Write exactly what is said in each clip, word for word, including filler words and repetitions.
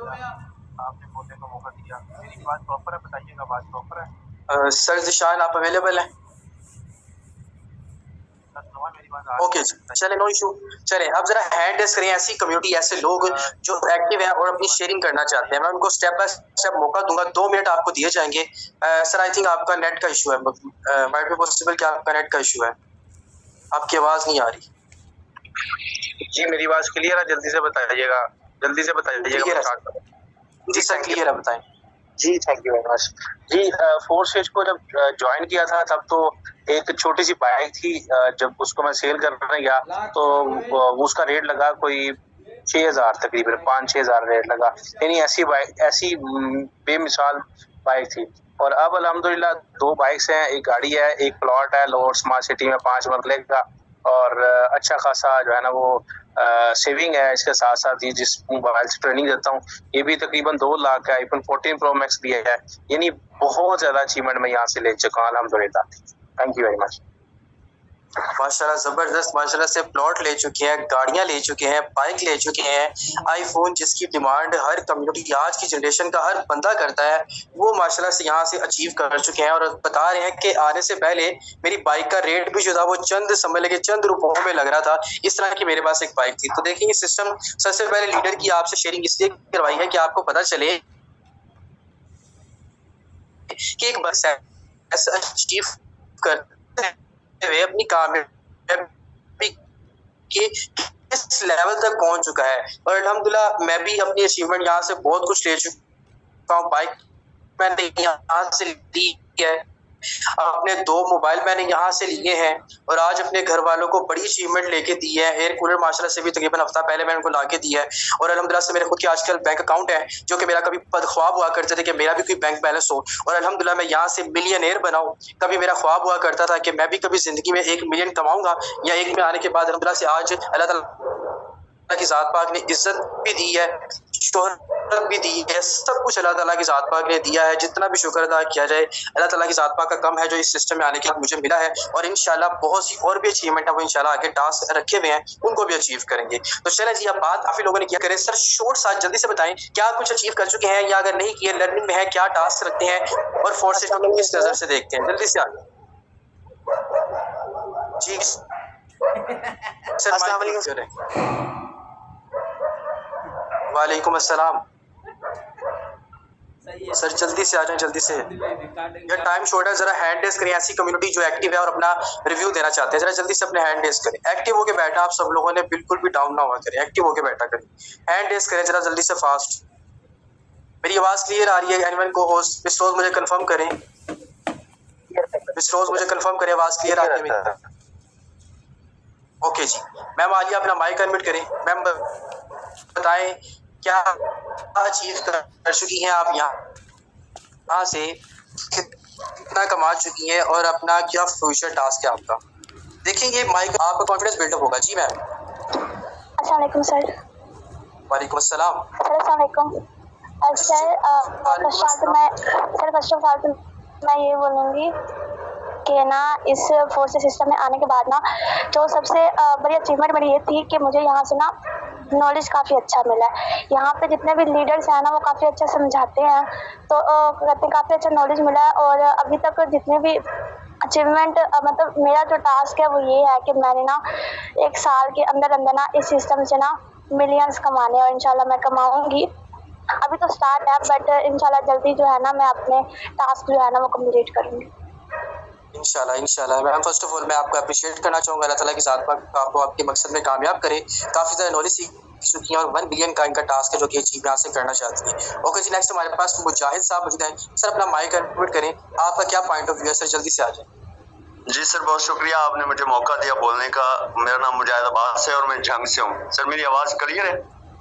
आपने बोलने का मौका दिया। मेरी बात प्रॉपर है, बताइएगा बात प्रॉपर है। सर जिशान आप अवेलेबल हैं? ओके चले, नो इशू। चले अब जरा हैंड रेस करें ऐसी कम्युनिटी, ऐसे लोग जो एक्टिव हैं और अपनी शेयरिंग करना चाहते हैं। मैं उनको स्टेप बाय स्टेप मौका दूंगा। दो मिनट आपको दिए जाएंगे। सर आई थिंक आपका नेट का इशू है, माइट बी पॉसिबल कि आपका नेट का इशू है, आपकी आवाज नहीं आ रही। जी मेरी आवाज क्लियर है, जल्दी से बताइएगा, जल्दी से बताइएगा। जी सर क्लियर है, बताएं। जी थैंक यू वेरी मच। जी फोर्स फेज को जब ज्वाइन किया था तब तो एक छोटी सी बाइक थी। जब उसको मैं सेल करने गया तो उसका रेट लगा कोई छह हजार तकरीबन पाँच छह हजार रेट लगा। यानी ऐसी बाइक, ऐसी बेमिसाल बाइक थी। और अब अल्हम्दुलिल्लाह दो बाइक्स हैं, एक गाड़ी है, एक प्लॉट है लाहौर स्मार्ट सिटी में पांच मरले का, और अच्छा खासा जो है ना वो सेविंग है। इसके साथ साथ ये जिस मोबाइल से ट्रेनिंग देता हूँ ये भी तकरीबन दो लाख का आईफोन फोर्टीन प्रो मैक्स भी है। यानी बहुत ज्यादा अचीवमेंट मैं यहाँ से ले चुका हूँ अल्हम्दुलिल्लाह। Thank you very much. माशाल्लाह जबरदस्त, माशाल्लाह से प्लॉट ले चुके हैं, गाड़ियां ले चुके हैं, बाइक ले चुके हैं, आईफोन जिसकी डिमांड हर कम्युनिटी आज की जनरेशन का हर बंदा करता है वो माशाल्लाह से यहाँ से अचीव कर चुके हैं। और बता रहे हैं कि आने से पहले मेरी बाइक का रेट भी जो था वो चंद समझ लगे चंद रुपयों में लग रहा था। इस तरह की मेरे पास एक बाइक थी। तो देखिए सिस्टम सबसे पहले लीडर की आपसे शेयरिंग इसलिए करवाई है कि आपको पता चले कि एक बस अचीव करते हुए अपनी कामयाबी के इस लेवल तक पहुंच चुका है। और अल्हम्दुलिल्लाह मैं भी अपनी अचीवमेंट यहाँ से बहुत कुछ ले चुका हूँ। बाइक मैंने यहाँ से ली है, अपने दो मोबाइल मैंने यहाँ से लिए हैं और आज अपने घर वालों को बड़ी अचीवमेंट लेके दी है। एयर कूलर माशाल्लाह से भी तकरीबन हफ्ता पहले मैंने उनको लाके दिया है। और अल्हम्दुलिल्लाह से मेरे खुद के आजकल बैंक अकाउंट है जो कि मेरा कभी ख्वाब हुआ करते थे कि मेरा भी कोई बैंक बैलेंस हो और अल्हम्दुलिल्लाह मैं यहाँ से मिलियनेयर बनाऊं। कभी मेरा ख्वाब हुआ करता था कि मैं भी कभी जिंदगी में एक मिलियन कमाऊंगा या एक में आने के बाद अल्हम्दुलिल्लाह से आज अल्लाह ताला की ज़ात पाक ने इज्जत भी दी है, शोहरत भी दी है, सब कुछ अल्लाह ताला की ज़ात पाक ने दिया है। जितना भी शुक्र अदा किया जाए अल्लाह ताला की ज़ात पाक का कम है जो इस सिस्टम में आने के बाद मुझे मिला है। और इंशाल्लाह बहुत सी और भी अचीवमेंट है वो इंशाल्लाह आगे टास्क रखे हुए हैं उनको भी अचीव करेंगे। तो चलें जी, अब बात काफी लोगों ने किया करें। सर शॉर्ट साथ जल्दी से बताएं क्या कुछ अचीव कर चुके हैं या अगर नहीं किए लर्निंग में है, क्या टास्क रखते हैं और फोर्स सिस्टम किस नजर से देखते हैं, जल्दी से आगे। जी सर अस्सलाम वालेकुम। वालेकुम अस्सलाम। सर जल्दी से आ जाएं, जल्दी से, यार टाइम शॉर्ट है। जरा हैंड रेस करें ऐसी कम्युनिटी जो एक्टिव है और अपना रिव्यू देना चाहते हैं। जरा जल्दी से अपने हैंड रेस करें। एक्टिव होके बैठा आप सब लोगों ने, बिल्कुल भी डाउन ना हुआ करें, एक्टिव होके बैठा करें। हैंड रेस करें जरा जल्दी से फास्ट। मेरी आवाज क्लियर आ रही है? एनिवन को होस्ट मिस रोज मुझे कंफर्म करें, मिस रोज मुझे कंफर्म करें आवाज क्लियर आ रही है। ओके जी मैम आलिया अपना माइक अनम्यूट करें। मैम बताएं क्या अचीव कर चुकी हैं आप, यहाँ यहाँ से कितना कमा चुकी हैं और अपना क्या फ्यूचर टास्क है आपका। देखेंगे माइक आपका कॉन्फिडेंस बिल्डअप होगा। जी मैम। अस्सलाम वालेकुम सर। वालेकुम अस्सलाम। सर अस्सलाम वालेकुम। सर फर्स्ट ऑफ मैं सर फर्स्ट ऑफ ऑल मैं ये बोलूँगी कि ना इस फोर्स सिस्टम में आने के बाद ना जो सबसे बड़ी अचीवमेंट मेरी ये थी कि मुझे यहाँ से ना नॉलेज काफ़ी अच्छा मिला है। यहाँ पे जितने भी लीडर्स हैं ना वो काफ़ी अच्छा समझाते हैं, तो कहते काफ़ी अच्छा नॉलेज मिला है। और अभी तक जितने भी अचीवमेंट मतलब मेरा जो टास्क है वो ये है कि मैंने ना एक साल के अंदर अंदर ना इस सिस्टम से ना मिलियंस कमाने, और इंशाल्लाह मैं कमाऊँगी। अभी तो स्टार्ट है बट इंशाल्लाह जल्दी जो है ना मैं अपने टास्क जो है ना वो कम्प्लीट करूँगी इंशाल्लाह। इंशाल्लाह मैम फर्स्ट ऑफ ऑल मैं आपको अप्रिशिएट करना चाहूँगा। अल्लाह ताला की ज़ात पाक आपको आपके मकसद में कामयाब करे। काफ़ी ज़्यादा नॉलेज सीख चुकी हैं और वन बिलियन का इनका टास्क है जो कि अचीव यहाँ से करना चाहती है। ओके जी नेक्स्ट हमारे पास मुजाहिद साहब मौजूद हैं। सर अपना माइक अनम्यूट करें, आपका क्या पॉइंट ऑफ व्यू है सर, जल्दी से आ जाए। जी सर बहुत शुक्रिया आपने मुझे मौका दिया बोलने का। मेरा नाम मुजाहिद अब्बास है और मैं जंग से हूँ। सर मेरी आवाज़ क्लियर है?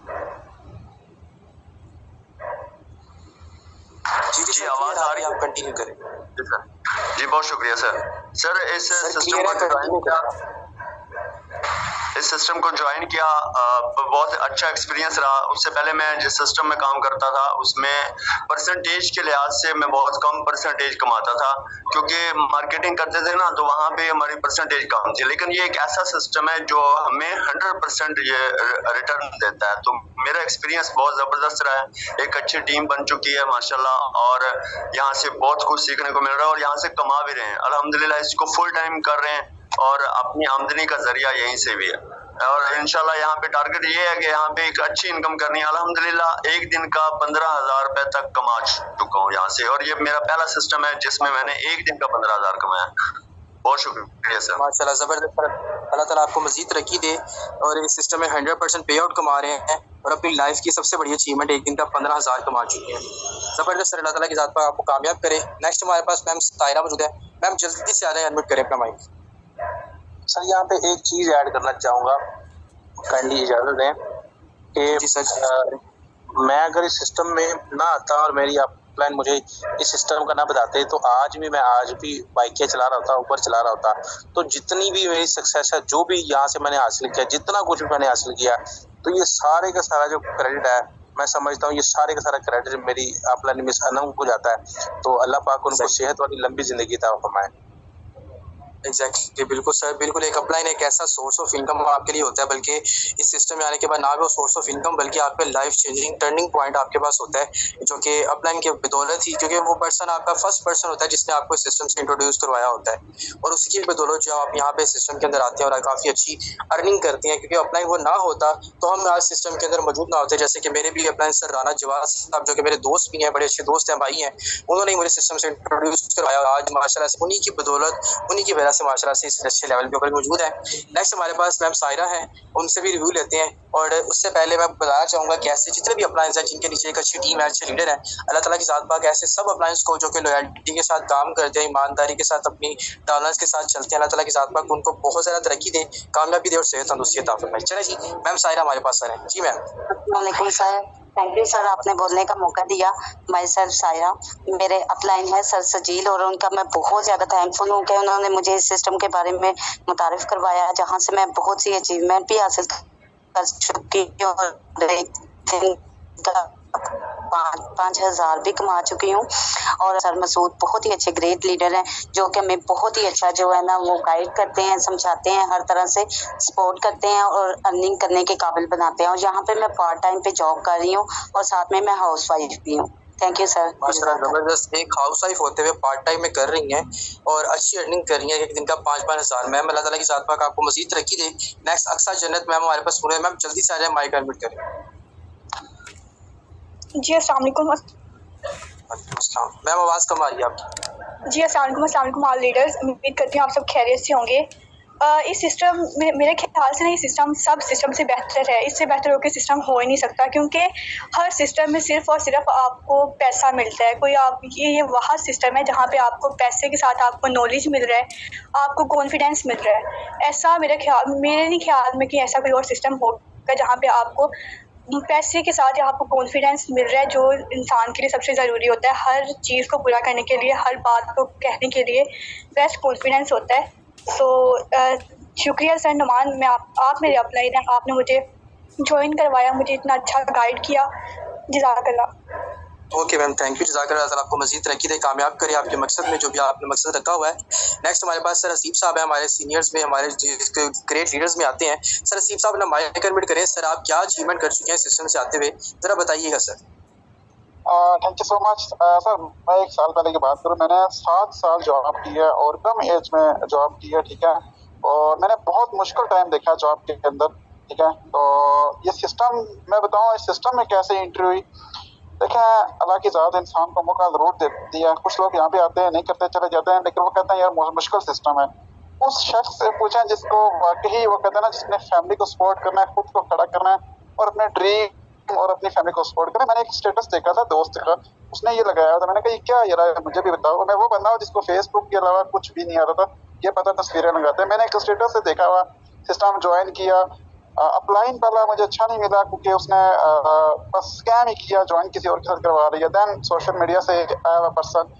जी जी, जी आवाज़ आ रही है, आप कंटिन्यू करें। जी सर जी बहुत शुक्रिया सर। सर इस सिस्टम को ज्वाइन किया इस इस सिस्टम को ज्वाइन किया, बहुत अच्छा एक्सपीरियंस रहा। उससे पहले मैं जिस सिस्टम में काम करता था उसमें परसेंटेज के लिहाज से मैं बहुत कम परसेंटेज कमाता था, क्योंकि मार्केटिंग करते थे ना, तो वहाँ पे हमारी परसेंटेज कम थी। लेकिन ये एक ऐसा सिस्टम है जो हमें हंड्रेड परसेंट ये रिटर्न देता है। तो मेरा एक्सपीरियंस बहुत जबरदस्त रहा है। एक अच्छी टीम बन चुकी है माशाल्लाह, और यहाँ से बहुत कुछ सीखने को मिल रहा है और यहाँ से कमा भी रहे हैं अल्हम्दुलिल्लाह। इसको फुल टाइम कर रहे हैं और अपनी आमदनी का जरिया यहीं से भी है। और इंशाल्लाह यहाँ पे टारगेट ये है कि यहाँ पे एक अच्छी इनकम करनी है। अल्हम्दुलिल्लाह एक दिन का पंद्रह हजार रुपए तक कमा चुका हूँ यहाँ से, और ये मेरा पहला सिस्टम है जिसमें मैंने एक दिन का पंद्रह हजार कमाया। बहुत शुक्रिया सर। माशाल्लाह ज़बरदस्त। अल्लाह ताला आपको मजीद तरक्की दे और इस सिस्टम में हंड्रेड परसेंट पे आउट कमा रहे हैं और अपनी लाइफ की सबसे बड़ी अचीवमेंट एक दिन का पंद्रह हज़ार कमा चुके हैं। ज़बरदस्त सर, अल्लाह ताला की ज़ात पर आपको कामयाब करे। नेक्स्ट हमारे पास मैम सायरा मौजूद है। मैम जल्दी से आ रहे हैं, एडमिट करें अपना माइक। सर यहाँ पे एक चीज़ ऐड करना चाहूँगा, काइंडली इजाज़त दें कि जी सर, मैं अगर इस सिस्टम में ना आता और मेरी अपलाइन मुझे इस सिस्टम का ना बताते तो आज भी मैं आज भी बाइकें चला रहा होता, ऊपर चला रहा होता। तो जितनी भी मेरी सक्सेस है, जो भी यहाँ से मैंने हासिल किया, जितना कुछ भी मैंने हासिल किया, तो ये सारे का सारा जो क्रेडिट है, मैं समझता हूँ ये सारे का सारा क्रेडिट मेरी अपलाइन मिस अनम को जाता है। तो अल्लाह पाक उनको सेहत वाली लंबी ज़िंदगी अता फरमाए। एग्जैक्टली, बिल्कुल सर, बिल्कुल। एक अपलाइन एक ऐसा सोर्स ऑफ इनकम आपके लिए होता है, बल्कि इस सिस्टम में आने के बाद ना भी वो सोर्स ऑफ इनकम बल्कि आपके लाइफ चेंजिंग टर्निंग पॉइंट आपके पास होता है, जो कि अपलाइन के बदौलत ही, क्योंकि वो पर्सन आपका फर्स्ट पर्सन होता है जिसने आपको इस सिस्टम से इंट्रोड्यूस करवाया होता है, और उसी की बदौलत जो आप यहाँ पे सिस्टम के अंदर आते हैं और काफ़ी अच्छी अर्निंग करते हैं। क्योंकि अपलाइन वो ना होता तो हम आज सिस्टम के अंदर मौजूद ना होते। जैसे कि मेरे भी अपलाइन सर राना जवाद साहब, जो कि मेरे दोस्त भी हैं, बड़े अच्छे दोस्त हैं, भाई हैं, उन्होंने मुझे सिस्टम से इंट्रोड्यूस करवाया और आज माशाल्लाह से उन्हीं की बदौलत, उन्हीं की वजह से माशाल्लाह से इस अच्छे लेवल पे ऊपर मौजूद है। नेक्स्ट हमारे पास मैम सायरा हैं, उनसे भी रिव्यू लेते हैं। और उससे पहले मैं बताना चाहूँगा कि ऐसे जितने भी अप्लायंस हैं जिनके नीचे एक अच्छी टीम है, अच्छे लीडर है, अल्लाह ताला की ज़ात पाक ऐसे सब अप्लायंस को जो कि लॉयल्टी के साथ काम करते हैं, ईमानदारी के साथ अपनी टॉलरेंस के साथ चलते हैं, अल्लाह ताला की ज़ात पाक उनको बहुत ज़्यादा तरक्की दे, कामयाबी दे और सेहत तंदुरुस्ती अता फरमाए। चले जी, मैम सायरा हमारे पास सर हैं। जी मैम। वालेकुम सर, थैंक यू सर, आपने बोलने का मौका दिया। मैं सर सायरा, मेरे अपलाइन है सर सजील, और उनका मैं बहुत ज़्यादा थैंकफुल हूँ कि उन्होंने मुझे इस सिस्टम के बारे में मुतारिफ करवाया, जहाँ से मैं बहुत सी अचीवमेंट भी हासिल कर चुकी हूँ और एक दिन का पाँच पाँच हज़ार भी कमा चुकी हूँ। और सर मसूद बहुत ही अच्छे ग्रेट लीडर हैं, जो कि हमें बहुत ही अच्छा जो है ना वो गाइड करते हैं, समझाते हैं, हर तरह से सपोर्ट करते हैं और अर्निंग करने के काबिल बनाते हैं। और यहाँ पे मैं पार्ट टाइम पे जॉब कर रही हूँ और साथ में मैं हाउस वाइफ भी हूँ। Thank you sir. माशाल्लाह ज़बरदस्त, एक हाउस वाइफ होते हुए पार्ट टाइम में कर रही हैं और अच्छी अर्निंग कर रही हैं, एक दिन का पाँच पाँच हज़ार। मैम अल्लाह ताला की ज़ात पाक आपको मज़ीद तरक्की दे। नेक्स्ट अक्सा जन्नत मैम हमारे पास सुने। मैम जल्दी से आ जाए, माइक अनम्यूट करें। जी अस्सलाम वालेकुम। मैम आवाज़ कम आ रही है आपकी। जी अस्सलाम वालेकुम, अस्सलाम वालेकुम ऑल लीडर्स, उम्मीद करती हूँ आप सब खैरियत से होंगे। uh, इस सिस्टम में मेरे ख्याल से ना ये सिस्टम सब सिस्टम से बेहतर है, इससे बेहतर होकर सिस्टम हो ही नहीं सकता, क्योंकि हर सिस्टम में सिर्फ और सिर्फ आपको पैसा मिलता है। कोई आप ये ये वहाँ सिस्टम है जहाँ पे आपको पैसे के साथ आपको नॉलेज मिल रहा है, आपको कॉन्फिडेंस मिल रहा है। ऐसा मेरे ख्याल मेरे नहीं ख्याल में कि ऐसा कोई और सिस्टम होगा जहाँ पे आपको पैसे के साथ आपको कॉन्फिडेंस मिल रहा है, जो इंसान के लिए सबसे ज़रूरी होता है। हर चीज़ को पूरा करने के लिए, हर बात को कहने के लिए बेस्ट कॉन्फिडेंस होता है। सो so, शुक्रिया सर नुमान, मैं आप, आप मेरे अपलाइन हैं, आपने मुझे ज्वाइन करवाया, मुझे इतना अच्छा गाइड किया, जज़ाकल्लाह। ओके मैम, थैंक यू, जज़ाकल्लाह। ताला आपको मज़ीद तरक्की दे, कामयाब करे आपके मकसद में, जो भी आपने मकसद रखा हुआ है। नेक्स्ट हमारे पास सर हसीब साहब हैं, हमारे सीनियर्स में, हमारे ग्रेट लीडर्स में आते हैं। सर हसीब साहब ना माइक अनम्यूट करें। सर आप क्या अचीवमेंट कर चुके हैं सिस्टम से आते हुए, ज़रा बताइएगा sir. Thank you so much sir. मैं एक साल पहले की बात करूँ, मैंने सात साल जॉब की है और कम एज में जॉब की है, ठीक है। और मैंने बहुत मुश्किल टाइम देखा जॉब के अंदर, ठीक है। तो ये सिस्टम मैं बताऊँ, इस सिस्टम में कैसे एंट्री हुई। देखें, अल्लाह की ज़ात इंसान को मौका ज़रूर देती है। कुछ लोग यहाँ पे आते हैं, नहीं करते चले जाते हैं, लेकिन वो कहते हैं यार मुश्किल सिस्टम है। उस शख्स से पूछें जिसको वाकई वो कहते हैं ना, जिसने फैमिली को सपोर्ट करना है, खुद को खड़ा करना है और अपने ड्रीम और अपनी फैमिली को सपोर्ट करना। मैंने एक स्टेटस देखा था दोस्त का, उसने ये लगाया था, मैंने कहा ये क्या यार है, मुझे भी बताओ। मैं वो बंदा हूँ जिसको फेसबुक के अलावा कुछ भी नहीं आता था, ये पता तस्वीरें लगाते हैं। मैंने एक स्टेटस से देखा हुआ, सिस्टम ज्वाइन किया। अपलाइन पहला मुझे अच्छा नहीं मिला क्योंकि उसने बस स्कैम ही किया, ज्वाइन किसी और के साथ करवा रही है। दैन सोशल मीडिया से आया हुआ पर्सन,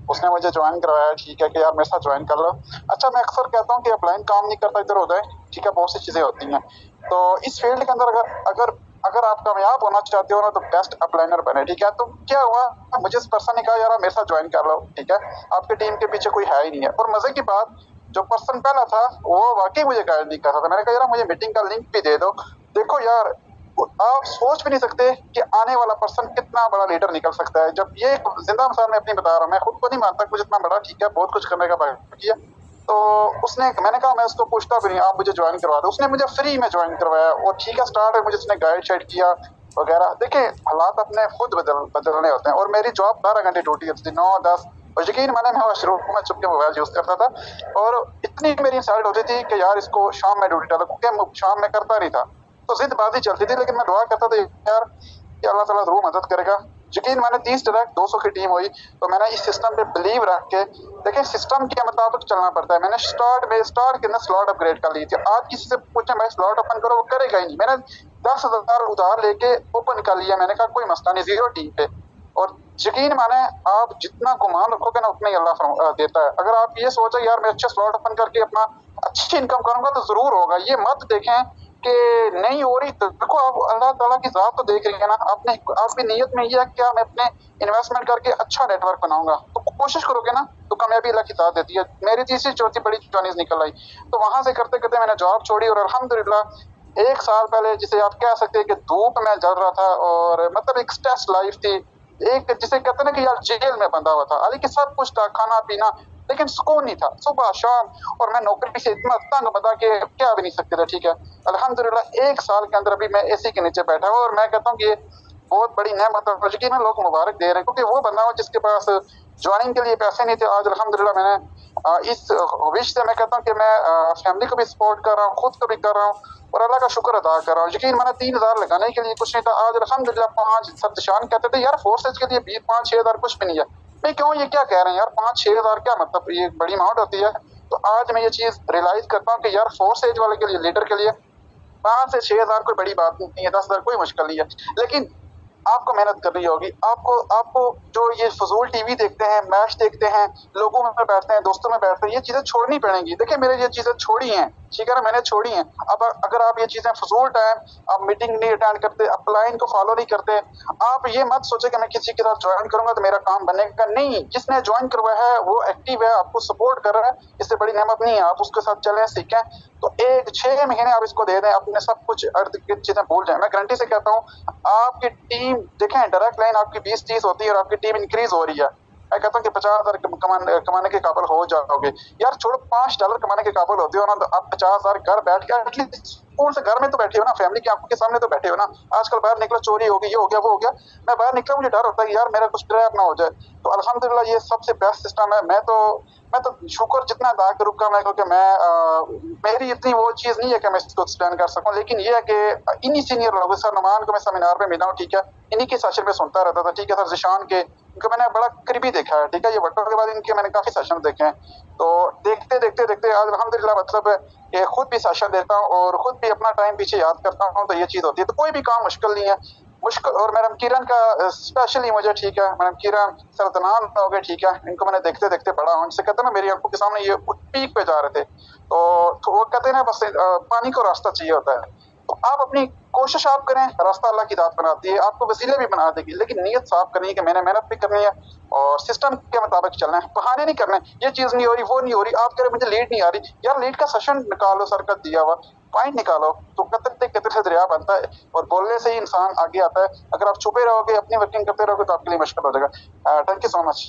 उसने मुझे ज्वाइन करवाया, ठीक है कि यार मेरे साथ ज्वाइन कर लो। अच्छा, मैं अक्सर कहता हूँ कि अपलाइन काम नहीं करता इधर उधर, ठीक है, बहुत सी चीज़ें होती हैं। तो इस फील्ड के अंदर अगर अगर अगर आप कामयाब होना चाहते हो ना तो बेस्ट अपलाइनर बने, ठीक है। तो क्या हुआ, मुझे इस पर्सन ने कहा यार मेरे साथ ज्वाइन कर लो, ठीक है, आपकी टीम के पीछे कोई है ही नहीं है। और मजे की बात, जो पर्सन पहला था वो वाकई मुझे गाइड नहीं कर रहा था। मैंने कहा यार मुझे मीटिंग का लिंक भी दे दो। देखो यार, आप सोच भी नहीं सकते कि आने वाला पर्सन कितना बड़ा लीडर निकल सकता है। जब ये जिंदा मिसाल मैं अपनी बता रहा हूँ, मैं खुद को नहीं मानता कुछ इतना बड़ा, ठीक है, बहुत कुछ करने का बाकी है। तो उसने, मैंने कहा मैं उसको पूछता भी नहीं, आप मुझे ज्वाइन करवा दो। उसने मुझे फ्री में ज्वाइन करवाया और ठीक है, स्टार्ट है, मुझे उसने गाइड शाइड किया वगैरह। देखिए, हालात अपने खुद बदल बदलने होते हैं। और मेरी जॉब बारह घंटे ड्यूटी होती थी, नौ दस, और यकीन माने मैं वॉशरूम में चुप के मोबाइल यूज करता था। और इतनी मेरी इंसल्ट होती थी कि यार इसको शाम में ड्यूटी डालो, क्योंकि शाम में करता नहीं था, तो जिदबाजी चलती थी। लेकिन मैं दुआ करता था यार कि अल्लाह ताला जरूर मदद करेगा। यकीन माने तीस डायरेक्ट दो सौ की टीम हुई। तो मैंने इस सिस्टम पे बिलीव रख के, देखिए सिस्टम के मुताबिक चलना पड़ता है। मैंने स्टार्ट में स्टार्ट के अंदर स्लॉट अपग्रेड कर ली थी। आज किसी से पूछे भाई स्लॉट ओपन करो, वो करेगा ही नहीं। मैंने दस हजार उधार लेके ओपन कर लिया। मैंने कहा कोई मसला नहीं, जीरो टीम पे। और यकीन माने आप जितना गुमान रखोगे ना उतना ही अल्लाह देता है। अगर आप ये सोचे यार मैं अच्छे स्लॉट ओपन करके अपना अच्छी इनकम करूंगा तो जरूर होगा, ये मत देखें कि नहीं हो रही। तो देखो, आप अल्लाह ताला की जात तो देख रही है ना, आपने आपकी नीयत में ये है क्या मैं अपने इन्वेस्टमेंट करके अच्छा नेटवर्क बनाऊंगा, तो कोशिश करोगे ना तो कामयाबी अल्लाह की जात देती है। मेरी तीसरी चौथी बड़ी जॉनीज निकल आई। तो वहां से करते करते मैंने जॉब छोड़ी और अल्हम्दुलिल्लाह एक साल पहले जिसे आप कह सकते हैं कि धूप में जल रहा था और मतलब एक स्ट्रेस लाइफ थी, एक जिसे कहते हैं ना कि यार जेल में बंधा हुआ था। हालांकि सब कुछ था, खाना पीना, लेकिन सुकून नहीं था, सुबह शाम। और मैं नौकरी से इतना तंग बता के क्या भी नहीं सकते थे, ठीक है। अल्हम्दुलिल्लाह एक साल के अंदर अभी मैं एसी के नीचे बैठा हूँ। और मैं कहता हूँ कि ये बहुत बड़ी नेमत है, यकीन में लोग मुबारक दे रहे हैं, क्योंकि वो बंदा हो जिसके पास ज्वाइनिंग के लिए पैसे नहीं थे, आज अल्हम्दुलिल्लाह मैंने इस विश से मैं कहता हूँ कि मैं फैमिली को भी सपोर्ट कर रहा हूँ, खुद को भी कर रहा हूँ और अल्लाह का शुक्र अदा कर रहा हूँ। यकीन मैंने तीन हजार लगाने के लिए कुछ नहीं था, आज अल्हम्दुलिल्लाह पाँच। सब निशान कहते थे यार फोर्सेज के लिए बीस पाँच छह हजार कुछ भी नहीं है। मैं क्यों ये क्या कह रहे हैं यार, पाँच छह हजार क्या मतलब, ये बड़ी अमाउंट होती है। तो आज मैं ये चीज रियलाइज करता हूँ कि यार फोर्स एज वाले के लिए, लीडर के लिए पाँच से छह हजार कोई बड़ी बात नहीं है, दस हजार कोई मुश्किल नहीं है। लेकिन आपको मेहनत करनी होगी। आपको आपको जो ये फजूल टीवी देखते हैं, मैच देखते हैं, लोगों में बैठते हैं, दोस्तों में बैठते हैं, ये चीजें छोड़नी पड़ेंगी। देखिए मैंने ये चीजें छोड़ी हैं, ठीक है ना, मैंने छोड़ी हैं। अब अगर आप ये चीजें फजूल टाइम, आप मीटिंग नहीं अटेंड करते, अपलाइन को फॉलो नहीं करते, आप ये मत सोचे कि मैं किसी के साथ ज्वाइन करूंगा तो मेरा काम बनेगा। नहीं, जिसने ज्वाइन करवाया है वो एक्टिव है, आपको सपोर्ट कर रहा है, इससे बड़ी नेमत नहीं है। आप उसके साथ चलें, सीखें। तो एक छह महीने आप इसको दे दें, अपने सब कुछ अर्ध की चीजें भूल जाए। मैं गारंटी से कहता हूँ आपकी टीम, देखें डायरेक्ट लाइन आपकी बीस तीस होती है और आपकी टीम इंक्रीज हो रही है। मैं कहता हूँ कि पचास हजार कमाने कमाने के काबिल हो जाओगे यार। छोड़ो पांच डॉलर कमाने के काबिल होते हो ना, तो आप पचास हजार घर बैठ के एटलीस्ट कौन से घर में तो बैठे हो ना, फैमिली की आंखों के सामने तो बैठे हो ना। आजकल बाहर निकलो चोरी हो गई, ये हो गया, वो हो गया। मैं बाहर निकला मुझे डर होता है यार मेरा कुछ ट्रैप ना हो जाए। तो अल्हम्दुलिल्लाह ये सबसे बेस्ट सिस्टम है। मैं तो मैं तो शुक्र जितना अदा करूँगा मैं, क्योंकि मैं आ, मेरी इतनी वो चीज़ नहीं है कि मैं इसको एक्सप्लेन कर सकूँ। लेकिन ये है कि इन्हीं सीनियर लोगों, सर नुमान को मैं सेमिनार में मिला हूँ, ठीक है, इन्हीं के सेशन में सुनता रहता था, ठीक है। सर जिशान के, इनको मैंने बड़ा करीबी देखा है, ठीक है। ये वटो के बाद इनके मैंने काफ़ी सेशन देखे हैं। तो देखते देखते देखते आज अल्हम्दुलिल्लाह मतलब ये खुद भी सेशन देता हूँ और खुद भी अपना टाइम पीछे याद करता हूँ। तो ये चीज़ होती है। तो कोई भी काम मुश्किल नहीं है, मुश्किल। और मैडम किरण का स्पेशली मुझे, ठीक है, मैडम किरण सरदनान हो गए, ठीक है, इनको मैंने देखते देखते पढ़ा हूँ। जिसे कहते हैं ना मेरी आंखों के सामने ये पीक पे जा रहे थे, तो, तो वो कहते हैं ना बस पानी को रास्ता चाहिए होता है। तो आप अपनी कोशिश आप करें, रास्ता अल्लाह की दात बनाती है, आपको वसीले भी बना देगी। लेकिन नीयत साफ करनी है कि मैंने मेहनत भी करनी है और सिस्टम के मुताबिक चलना है, बहाने नहीं करने। ये चीज़ नहीं हो रही, वो नहीं हो रही, आप कह रहे मुझे लीड नहीं आ रही, यार लीड का सेशन निकालो, सरकत दिया हुआ पॉइंट निकालो, तो कतरते कतरे से दरिया बनता है और बोलने से ही इंसान आगे आता है। अगर आप छुपे रहोगे, अपनी वर्किंग करते रहोगे तो आपके लिए मुश्किल हो जाएगा। Thank you so much.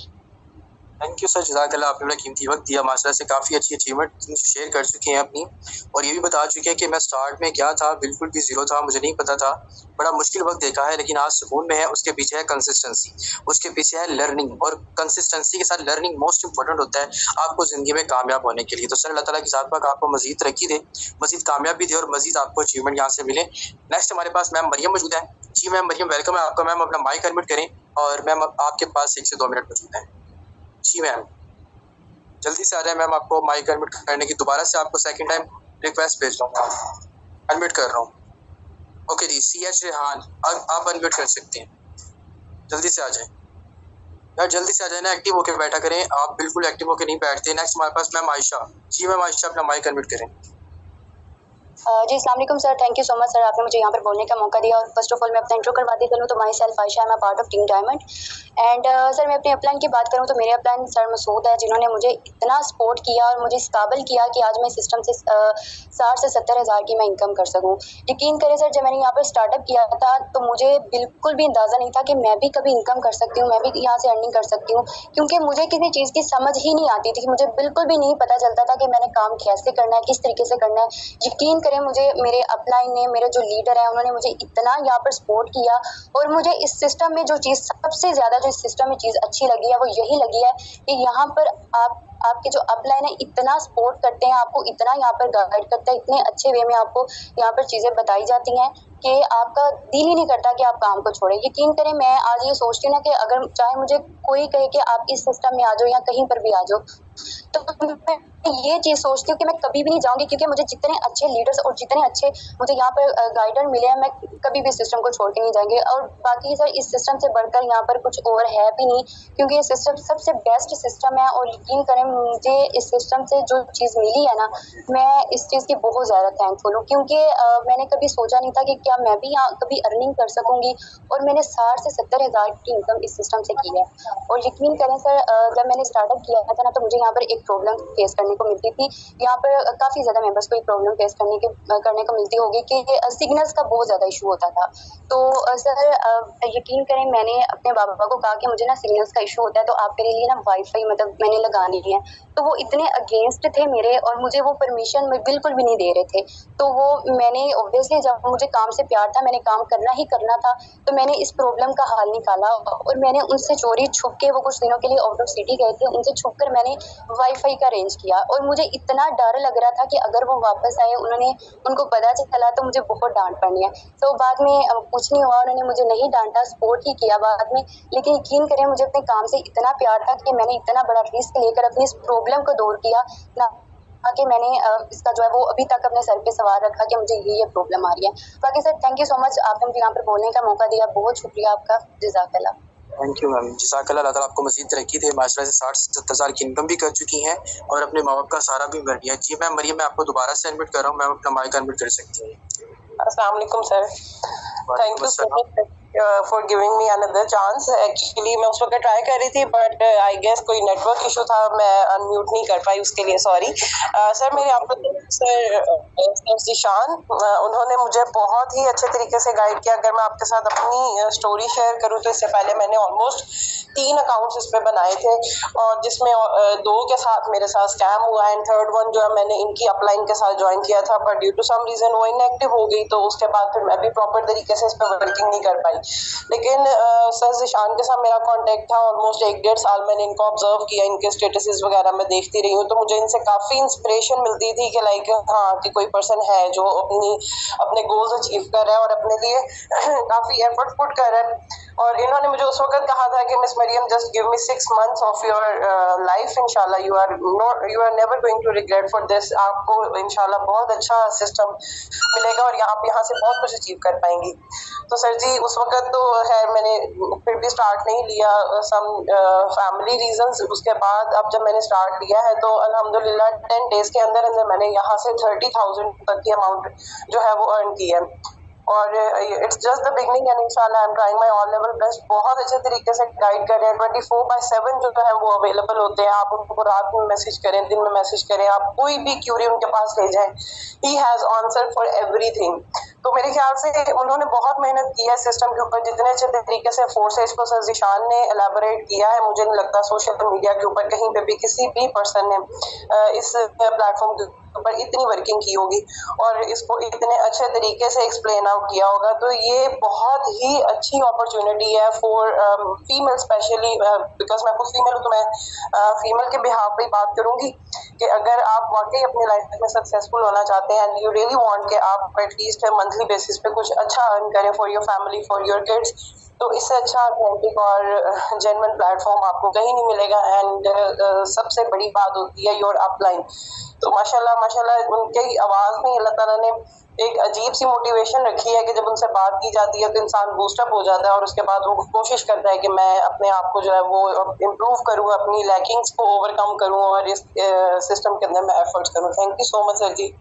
Thank you sir, जज़ाकल्लाह, आपने बड़ा कीमती वक्त दिया। माशाल्लाह से काफ़ी अच्छी अचीवमेंट शेयर कर चुके हैं अपनी, और ये भी बता चुके हैं कि मैं स्टार्ट में क्या था, बिल्कुल भी ज़ीरो था, मुझे नहीं पता था, बड़ा मुश्किल वक्त देखा है, लेकिन आज सुकून में है। उसके पीछे है कंसिस्टेंसी, उसके पीछे है लर्निंग, और कंसिस्टेंसी के साथ लर्निंग मोस्ट इंपॉर्टेंट होता है आपको ज़िंदगी में कामयाब होने के लिए। तो सर अल्लाह ताला की ज़ात पाक आपको मज़ीद तरक्की दे, मज़ीद कामयाबी दे और मज़ीद आपको अचीवमेंट यहाँ से मिले। नेक्स्ट हमारे पास मैम मरियम मौजूद है। जी मैम मरियम, वेलकम है आपका। मैम अपना माइक अनम्यूट करें और मैम आपके पास एक से दो मिनट मौजूद हैं। जी मैम जल्दी से आ जाए मैम, आपको माइक अनम्यूट करने की दोबारा से आपको सेकंड टाइम रिक्वेस्ट भेज दूँगा। अनम्यूट कर रहा हूँ। ओके जी, सी एच रेहान आप अनम्यूट कर सकते हैं, जल्दी से आ जाए। यार जल्दी से आ जाए ना, एक्टिव होकर बैठा करें। आप बिल्कुल एक्टिव होकर नहीं बैठते। नेक्स्ट हमारे पास मैम आयशा। जी मैम आयशा, अपना माइक अनम्यूट करें। जी अस्सलाम वालेकुम sir, thank you so much sir, आपने मुझे यहाँ पर बोलने का मौका दिया। और फर्स्ट ऑफ ऑल मैं अपना इंट्रो करवाती चलूँ तो myself Ayesha, I am part of team diamond. And sir मैं अपने अपलाइन की बात करूँ तो मेरे अपलाइन सर मसूद है, जिन्होंने मुझे इतना सपोर्ट किया और मुझे इस काबिल किया कि आज मैं सिस्टम से साठ से सत्तर हज़ार की मैं इनकम कर सकूँ। यकीन करें सर, जब मैंने यहाँ पर स्टार्टअप किया था तो मुझे बिल्कुल भी अंदाज़ा नहीं था कि मैं भी कभी इनकम कर सकती हूँ, मैं भी यहाँ से अर्निंग कर सकती हूँ, क्योंकि मुझे किसी चीज़ की समझ ही नहीं आती थी। मुझे बिल्कुल भी नहीं पता चलता था कि मैंने काम कैसे करना है, किस तरीके से करना है। यकीन करें, मुझे मेरे अपलाइन ने, मेरे जो लीडर है, उन्होंने मुझे इतना यहाँ पर सपोर्ट किया। और मुझे इस सिस्टम में जो चीज़ सबसे ज़्यादा जो इस सिस्टम में चीज़ अच्छी लगी है वो यही लगी है कि यहाँ पर आप आपके जो अपलाइन है इतना सपोर्ट करते हैं, आपको इतना यहाँ पर गाइड करता है, इतने अच्छे वे में आपको यहाँ पर चीज़ें बताई जाती हैं कि आपका दिल ही नहीं करता कि आप काम को छोड़ें। यकीन करें, मैं आज ये सोचती हूँ ना कि अगर चाहे मुझे कोई कहे कि आप इस सिस्टम में आ जाओ या कहीं पर भी आ जाओ, तो मैं ये चीज़ सोचती हूँ कि मैं कभी भी नहीं जाऊँगी, क्योंकि मुझे जितने अच्छे लीडर्स और जितने अच्छे मुझे यहाँ पर गाइडर मिले हैं, मैं कभी भी सिस्टम को छोड़ के नहीं जाएंगे। और बाकी सर, इस सिस्टम से बढ़कर यहाँ पर कुछ और है भी नहीं, क्योंकि ये सिस्टम सबसे बेस्ट सिस्टम है। और यकीन करें, मुझे इस सिस्टम से जो चीज़ मिली है ना, मैं इस चीज़ की बहुत ज़्यादा थैंकफुल हूँ, क्योंकि मैंने कभी सोचा नहीं था कि क्या मैं भी यहाँ कभी अर्निंग कर सकूँगी। और मैंने साठ से सत्तर हज़ार की इनकम इस सिस्टम से की है। और यकीन करें सर, जब मैंने स्टार्टअप किया था ना, तो मुझे यहाँ पर एक प्रॉब्लम फेस करने को मिलती थी। यहाँ पर काफ़ी ज़्यादा मेंबर्स को एक प्रॉब्लम फेस करने के करने को मिलती होगी कि सिग्नल्स का बहुत ज़्यादा इशू होता था। तो सर यकीन करें, मैंने अपने बाबा को कहा कि मुझे ना सिग्नल्स का इशू होता है, तो आप मेरे लिए ना वाईफाई मतलब मैंने लगानी है। तो वो इतने अगेंस्ट थे मेरे, और मुझे वो परमिशन बिल्कुल भी नहीं दे रहे थे। तो वो मैंने ऑब्वियसली, जब मुझे काम से प्यार था, मैंने काम करना ही करना था, तो मैंने इस प्रॉब्लम का हल निकाला। और मैंने उनसे चोरी छुप के, वो कुछ दिनों के लिए आउट ऑफ सिटी गए थे, उनसे छुप कर मैंने वाईफाई का अरेंज किया। और मुझे इतना डर लग रहा था कि अगर वो वापस आए, उन्होंने उनको पता चला तो मुझे बहुत डांट पड़नी है। तो बाद में कुछ नहीं हुआ, उन्होंने मुझे नहीं डांटा, सपोर्ट ही किया बाद में। लेकिन यकीन करें, मुझे अपने काम से इतना प्यार था कि मैंने इतना बड़ा रिस्क लेकर अपनी इस प्रॉब्लम को दूर किया ना, कि मैंने इसका जो है वो अभी तक अपने सर पे सवार रखा कि मुझे ये ये प्रॉब्लम आ रही है। बाकी sir thank you so much, आपने मुझे यहाँ पर बोलने का मौका दिया, बहुत शुक्रिया आपका, जज़ाकल्लाह। थैंक यू मैम, जज़ाकल्लाह। अल्लाह ताला आपको मज़ीद तरक्की दे। माशाल्लाह से साठ से सत्तर हज़ार की इनकम भी कर चुकी हैं और अपने माँ बाप का सहारा भी बन रही है। जी मैम मरियम, मैं आपको दोबारा से एडमिट कर रहा हूँ, मैम अपना माइक अनम्यूट कर सकती हैं। अस्सलाम वालेकुम sir, thank you so much for giving me another chance. Actually मैं उस वक्त ट्राई कर रही थी, बट आई गेस कोई नेटवर्क इशू था, मैं अनम्यूट नहीं कर पाई, उसके लिए सॉरी। सर मेरे आपको सर ज़ीशान, उन्होंने मुझे बहुत ही अच्छे तरीके से गाइड किया। अगर मैं आपके साथ अपनी स्टोरी शेयर करूँ तो इससे पहले मैंने ऑलमोस्ट तीन अकाउंट्स इस पे बनाए थे, और जिसमें दो के साथ मेरे साथ स्कैम हुआ, एंड थर्ड वन जो है मैंने इनकी अपलाइन के साथ ज्वाइन किया था, but due to some reason वो इनएक्टिव हो गई। तो उसके बाद फिर मैं भी प्रॉपर तरीके से इस पर वर्किंग नहीं कर पाई। लेकिन सर ज़ीशान के साथ मेरा कांटेक्ट था ऑलमोस्ट एक डेढ़ साल, मैंने इनको ऑब्जर्व किया, इनके स्टेटसेस वगैरह मैं देखती रही हूँ, तो मुझे इनसे काफ़ी इंस्पिरेशन मिलती थी कि लाइक हाँ कि कोई पर्सन है जो अपनी अपने गोल्स अचीव कर रहा है और अपने लिए काफ़ी एफर्ट पुट कर रहा है। और इन्होंने मुझे उस वक्त कहा था कि miss Maryam just give me six months of your life, इंशाल्लाह you are not you are never going to regret for this. आपको इंशाल्लाह बहुत अच्छा सिस्टम मिलेगा और आप यहाँ से बहुत कुछ अचीव कर पाएंगी। तो सर जी उस वक्त तो है मैंने फिर भी स्टार्ट नहीं लिया, सम फैमिली रीजंस। उसके बाद अब जब मैंने स्टार्ट लिया है तो अल्हम्दुलिल्लाह टेन डेज के अंदर अंदर मैंने यहाँ से थर्टी थाउजेंड तक की अमाउंट जो है वो अर्न की है। और it's just the beginning and इंशाल्लाह I am trying my all level best. बहुत अच्छे तरीके से गाइड कर रहे हैं, ट्वेंटी फोर बाय सेवन जो है वो अवेलेबल होते हैं। आप उनको रात में मैसेज करें, दिन में मैसेज करें, आप कोई भी क्यूरी उनके पास ले जाएं, he has answer for everything. तो मेरे ख्याल से उन्होंने बहुत मेहनत की है सिस्टम के ऊपर, जितने अच्छे तरीके से फोर्सेज को सर ज़ीशान ने एलैबोरेट किया है, मुझे नहीं लगता सोशल मीडिया के ऊपर कहीं पे भी किसी भी पर्सन ने इस प्लेटफॉर्म के ऊपर इतनी वर्किंग की होगी और इसको इतने अच्छे तरीके से एक्सप्लेन आउट किया होगा। तो ये बहुत ही अच्छी अपॉर्चुनिटी है फॉर फीमेल स्पेशली, बिकॉज मैं खुद फीमेल हूँ तो मैं फीमेल के बिहाफ पे बात करूँगी कि अगर आप वाकई अपनी लाइफ में सक्सेसफुल होना चाहते हैं एंड यू रियली वांट कि आप एटलीस्ट मंथली बेसिस पे कुछ अच्छा अर्न करें for your family, for your kids, तो इससे अच्छा ऑथेंटिक और जेन्युइन प्लेटफॉर्म आपको कहीं नहीं मिलेगा। एंड uh, सबसे बड़ी बात होती है योर अपलाइन। तो माशाल्लाह माशाल्लाह उनके आवाज़ में अल्लाह ताला ने एक अजीब सी मोटिवेशन रखी है कि जब उनसे बात की जाती है तो इंसान बूस्टअप हो जाता है और उसके बाद वो कोशिश करता है कि मैं अपने आप को जो है वो इम्प्रूव करूँ, अपनी लैकिंग्स को ओवरकम करूँ और इस सिस्टम के अंदर मैं एफर्ट्स करूँ। Thank you so much sir जी।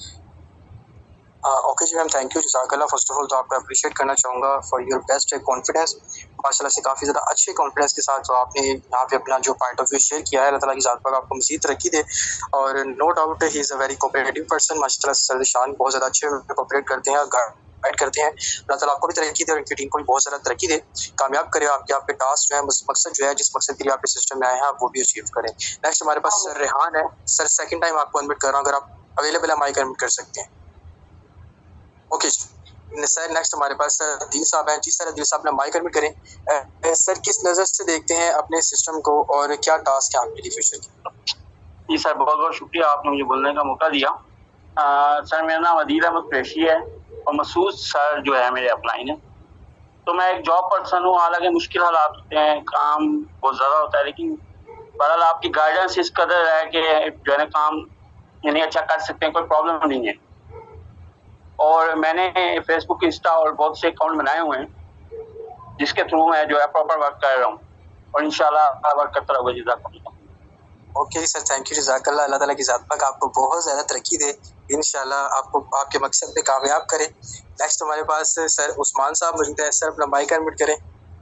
ओके जी मैम, थैंक यू, जज़ाकल्लाह। फर्स्ट ऑफ ऑल तो आपका अप्रिशिएट करना चाहूँगा फॉर योर बेस्ट कॉन्फिडेंस। माशाल्लाह से काफ़ी ज़्यादा अच्छे कॉन्फिडेंस के साथ जो आपने यहाँ पे अपना जो पॉइंट ऑफ व्यू शेयर किया है, अल्लाह ताला की ज़ात पाक आपको मज़ीद तरक्की दे। और no doubt he is a very cooperative person. माशाल्लाह से सरशान बहुत ज़्यादा अच्छे कोऑपरेट करते हैं, गाइड करते हैं। अल्लाह ताला आपको भी तरक्की दे और इनकी टीम को भी बहुत ज़्यादा तरक्की दे, कामयाब करे। आपके आपके टास्क जो है, मकसद जो है, जिस मकसद के लिए आप इस सिस्टम में आए हैं, आप वो भी अचीव करें। नेक्स्ट हमारे पास सर रेहान है। सर सेकंड टाइम आपको अनम्यूट कर रहा हूँ, अगर आप अवेलेबल है माइक अनम्यूट कर सकते हैं। ओके सर, नेक्स्ट हमारे पास सर अदील साहब हैं। जी सर अदील साहब, अपना माइक अनम्यूट करें। सर किस नज़र से देखते हैं अपने सिस्टम को और क्या टास्क है आपके लिए फ्यूचर के? जी सर, बहुत बहुत शुक्रिया, आपने मुझे बोलने का मौका दिया। आ, सर मेरा नाम अदील अहमद कुरैशी है और मसूद सर जो है मेरे अपलाइन है। तो मैं एक जॉब पर्सन हूँ, हालांकि मुश्किल हालात होते हैं, काम बहुत ज़्यादा होता है, लेकिन बहरहाल आपकी गाइडेंस इस कदर है कि जो है ना काम यानी अच्छा कर सकते हैं, कोई प्रॉब्लम नहीं है। और मैंने फेसबुक, इंस्टा और बहुत से अकाउंट बनाए हुए हैं जिसके थ्रू मैं जो है प्रॉपर वर्क कर रहा हूँ और इंशाल्लाह वर्क करता रहूँगा। जज़ाकल्लाह। ओके सर, थैंक यू, जज़ाकल्लाह। अल्लाह ताला की ज़ात पाक आपको बहुत ज़्यादा तरक्की दे, इंशाल्लाह आपको आपके मकसद पे कामयाब करे। नेक्स्ट हमारे पास सर उस्मान साहब मौजूद है। सर अपना माइक अनम्यूट करें।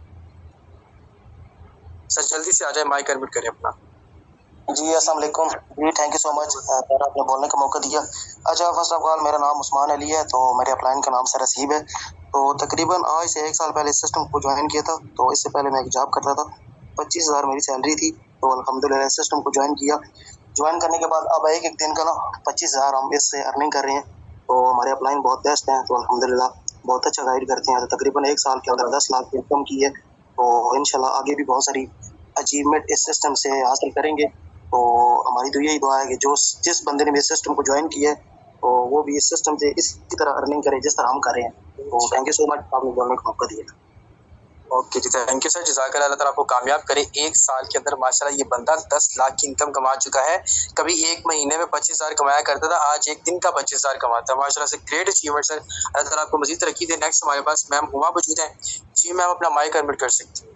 सर जल्दी से आ जाए, माइक अनम्यूट करें अपना। जी अस्सलाम वालेकुम जी, thank you so much sir, आपने बोलने का मौका दिया। अच्छा, फर्स्ट ऑफ ऑल मेरा नाम उस्मान अली है, तो मेरे अपलाइन का नाम सर रसीब है। तो तकरीबन आज से एक साल पहले इस सिस्टम को ज्वाइन किया था। तो इससे पहले मैं एक जॉब करता था, पच्चीस हज़ार मेरी सैलरी थी। तो अल्हम्दुलिल्लाह इस सिस्टम को ज्वाइन किया। ज्वाइन करने के बाद अब एक एक दिन का ना पच्चीस हज़ार हम इससे अर्निंग कर रहे हैं। तो हमारे अपलाइन बहुत बेस्ट हैं, तो अल्हम्दुलिल्लाह बहुत अच्छा गाइड करते हैं। तो तकरीबन एक साल के अंदर दस लाख इनकम की है। तो इंशाल्लाह आगे भी बहुत सारी अचीवमेंट इस सिस्टम से हासिल करेंगे। तो हमारी तो यही दुआ है कि जो जिस बंदे ने भी इस सिस्टम को ज्वाइन किया है तो वो भी इस सिस्टम से इसी तरह अर्निंग करे जिस तरह हम कर रहे हैं। तो थैंक यू सो मच, आपने बोलने का मौका दिया। ओके जी, थैंक यू सर, जज़ाकल्लाह। अल्लाह ताला आपको कामयाब करे। एक साल के अंदर माशाल्लाह ये बंदा दस लाख की इनकम कमा चुका है। कभी एक महीने में पच्चीस हज़ार कमाया करता था, आज एक दिन का पच्चीस हज़ार कमाता है। माशाल्लाह से ग्रेट अचीवमेंट सर, अल्लाह ताला आपको मज़ीद तरक्की दे। नेक्स्ट हमारे पास मैम हुमा मौजूद हैं। जी मैम, अपना माइक अनम्यूट कर सकते हैं।